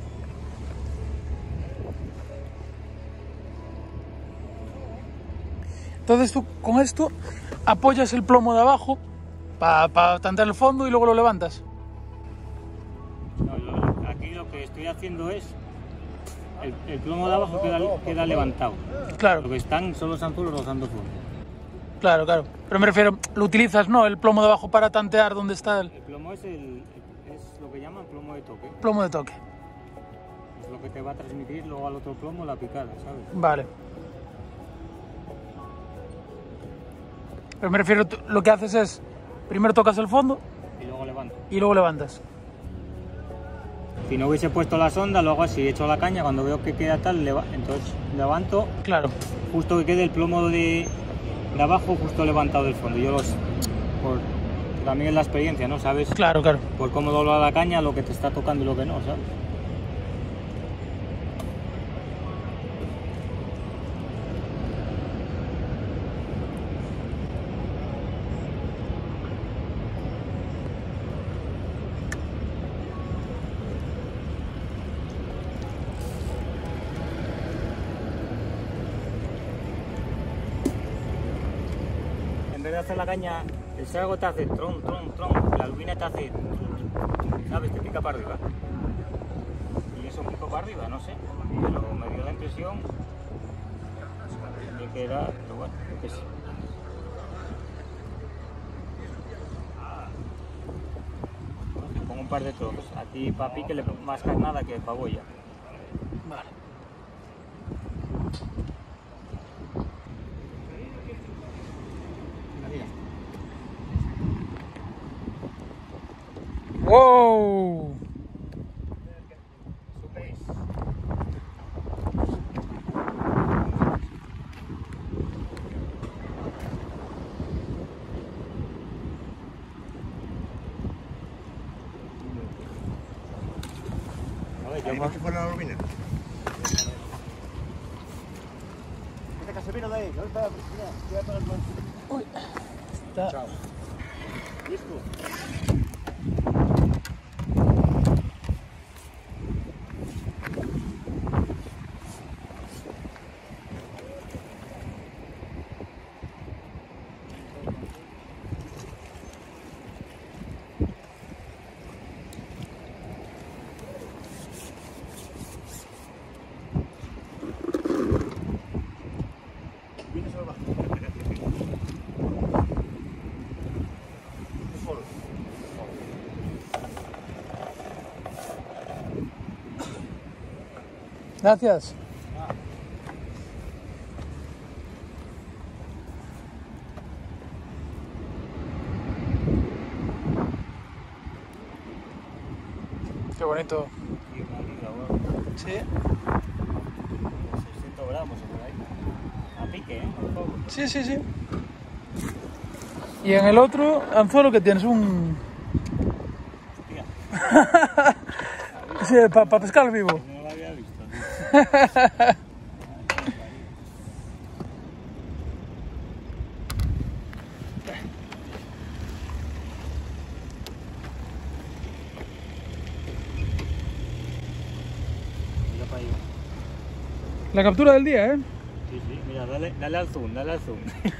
Entonces tú con esto apoyas el plomo de abajo para tantear el fondo y luego lo levantas.
No, aquí lo que estoy haciendo es el plomo de abajo queda levantado.
Claro,
Lo que están son los anzuelos rozando fondo.
claro. Pero me refiero, lo utilizas, ¿no? El plomo de abajo para tantear dónde está el
El plomo es lo que llaman plomo de toque.
plomo de toque.
Es lo que te va a transmitir luego al otro plomo la picada, ¿sabes?
Vale. Pero me refiero, lo que haces es, primero tocas el fondo
Y luego levanto.
y luego levantas.
Si no hubiese puesto la sonda, luego así echo la caña, cuando veo que queda tal, entonces levanto
Claro,
justo que quede el plomo de abajo justo levantado del fondo. También es la experiencia, ¿no? ¿Sabes?
claro.
Por cómo dobla la caña, lo que te está tocando y lo que no, ¿sabes? En vez de hacer la caña, el sargo te hace tron, la lubina te hace, ¿sabes? Te pica para arriba. Y eso pico para arriba, no sé, pero me dio la impresión de que era, pero bueno, yo qué sé. Te pongo un par de trozos, a ti para pique le pongo más carnada que para boya.
Vale. ¡Wow!
¿Supéis? A ver,
¿Qué fue la lubina?
este Casemiro de ahí, ¿dónde está la piscina? Voy a poner el
Uy, está.
Chao.
¿Listo?
Gracias. Qué bonito.
Y una libra, bueno,
Sí.
600 gramos o por ahí. A pique, por favor.
Sí. Y en el otro anzuelo que tienes un...
Hostia,
Sí, para pescar vivo.
no lo había visto. Tío. Mira para ahí.
La captura del día, ¿eh?
Sí, mira, dale al zoom, dale al zoom.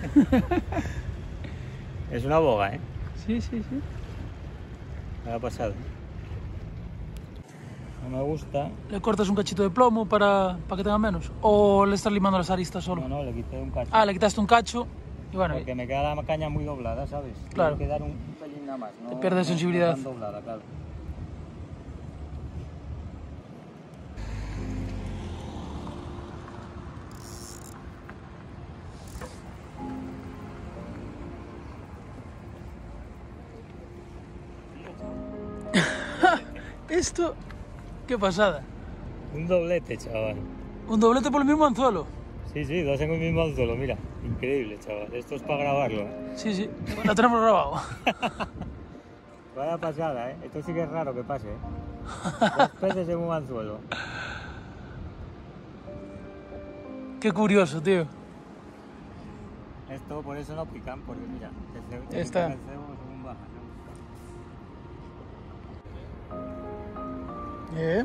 Es una boga, ¿eh?
Sí.
Me ha pasado. No me gusta.
¿Le cortas un cachito de plomo para que tenga menos? ¿O le estás limando las aristas solo?
No, le quité un cacho.
Ah, le quitaste un cacho y bueno,
Porque me queda la caña muy doblada, ¿sabes?
Claro.
Tiene que dar un pelín nada más.
Te pierdes sensibilidad.
No tan doblada, claro.
esto, qué pasada.
Un doblete, chaval.
Un doblete por el mismo anzuelo.
Sí, dos en el mismo anzuelo, mira. Increíble, chaval. Esto es para grabarlo, ¿eh?
Sí, lo tenemos grabado.
Vaya pasada, ¿eh? Esto sí que es raro que pase, ¿eh? 2 peces en un anzuelo.
Qué curioso, tío.
Esto por eso no pican, porque mira,
Está.
el cebo según baja,
¿Eh?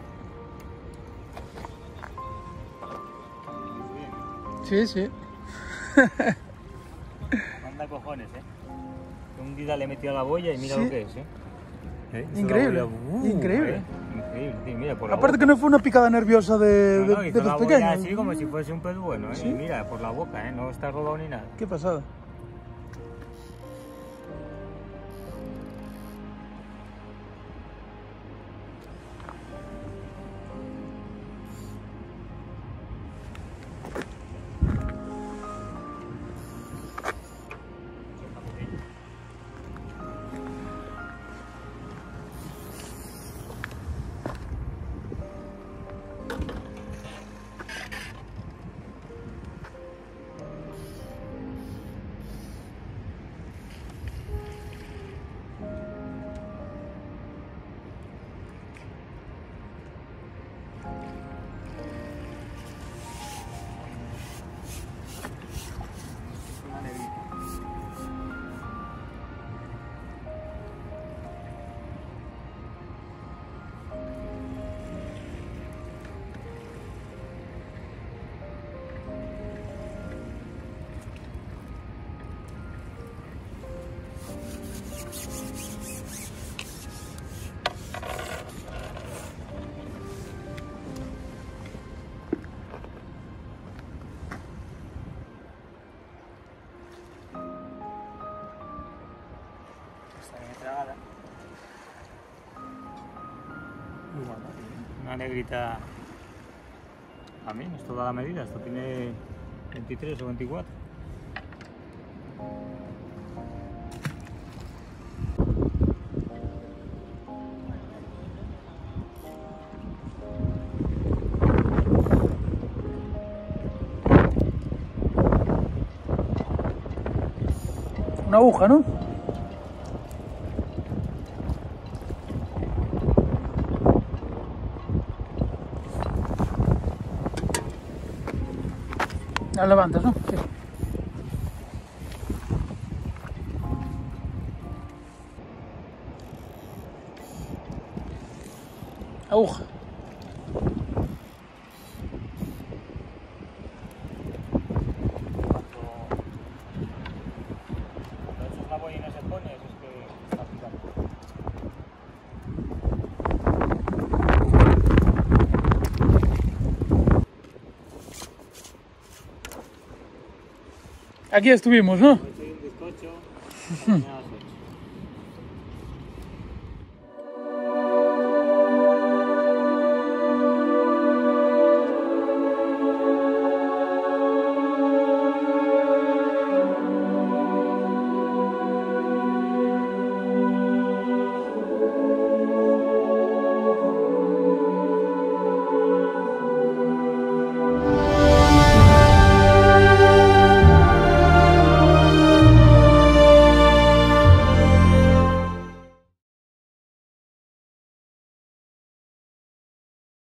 ¿no?
Sí, sí.
Manda cojones, Un día le metió a la boya y mira
Sí.
lo que es, Hizo
Increíble,
la boya,
increíble.
Increíble, tío, mira, por la
Aparte
boca.
que no fue una picada nerviosa de
Hizo
los
la boya
pequeños.
así como si fuese un pez bueno,
Sí.
Y mira, por la boca, no está robado ni nada.
Qué pasada.
Una negrita. Está bien tragada. Una negrita. A mí, esto da la medida, esto tiene 23 o 24.
Una aguja, ¿no? La levantas, ¿no? Sí. Aguja.
Cuando echas la boya y no se pone, eso es que está picando.
Aquí estuvimos, ¿no?
Soy un bizcocho.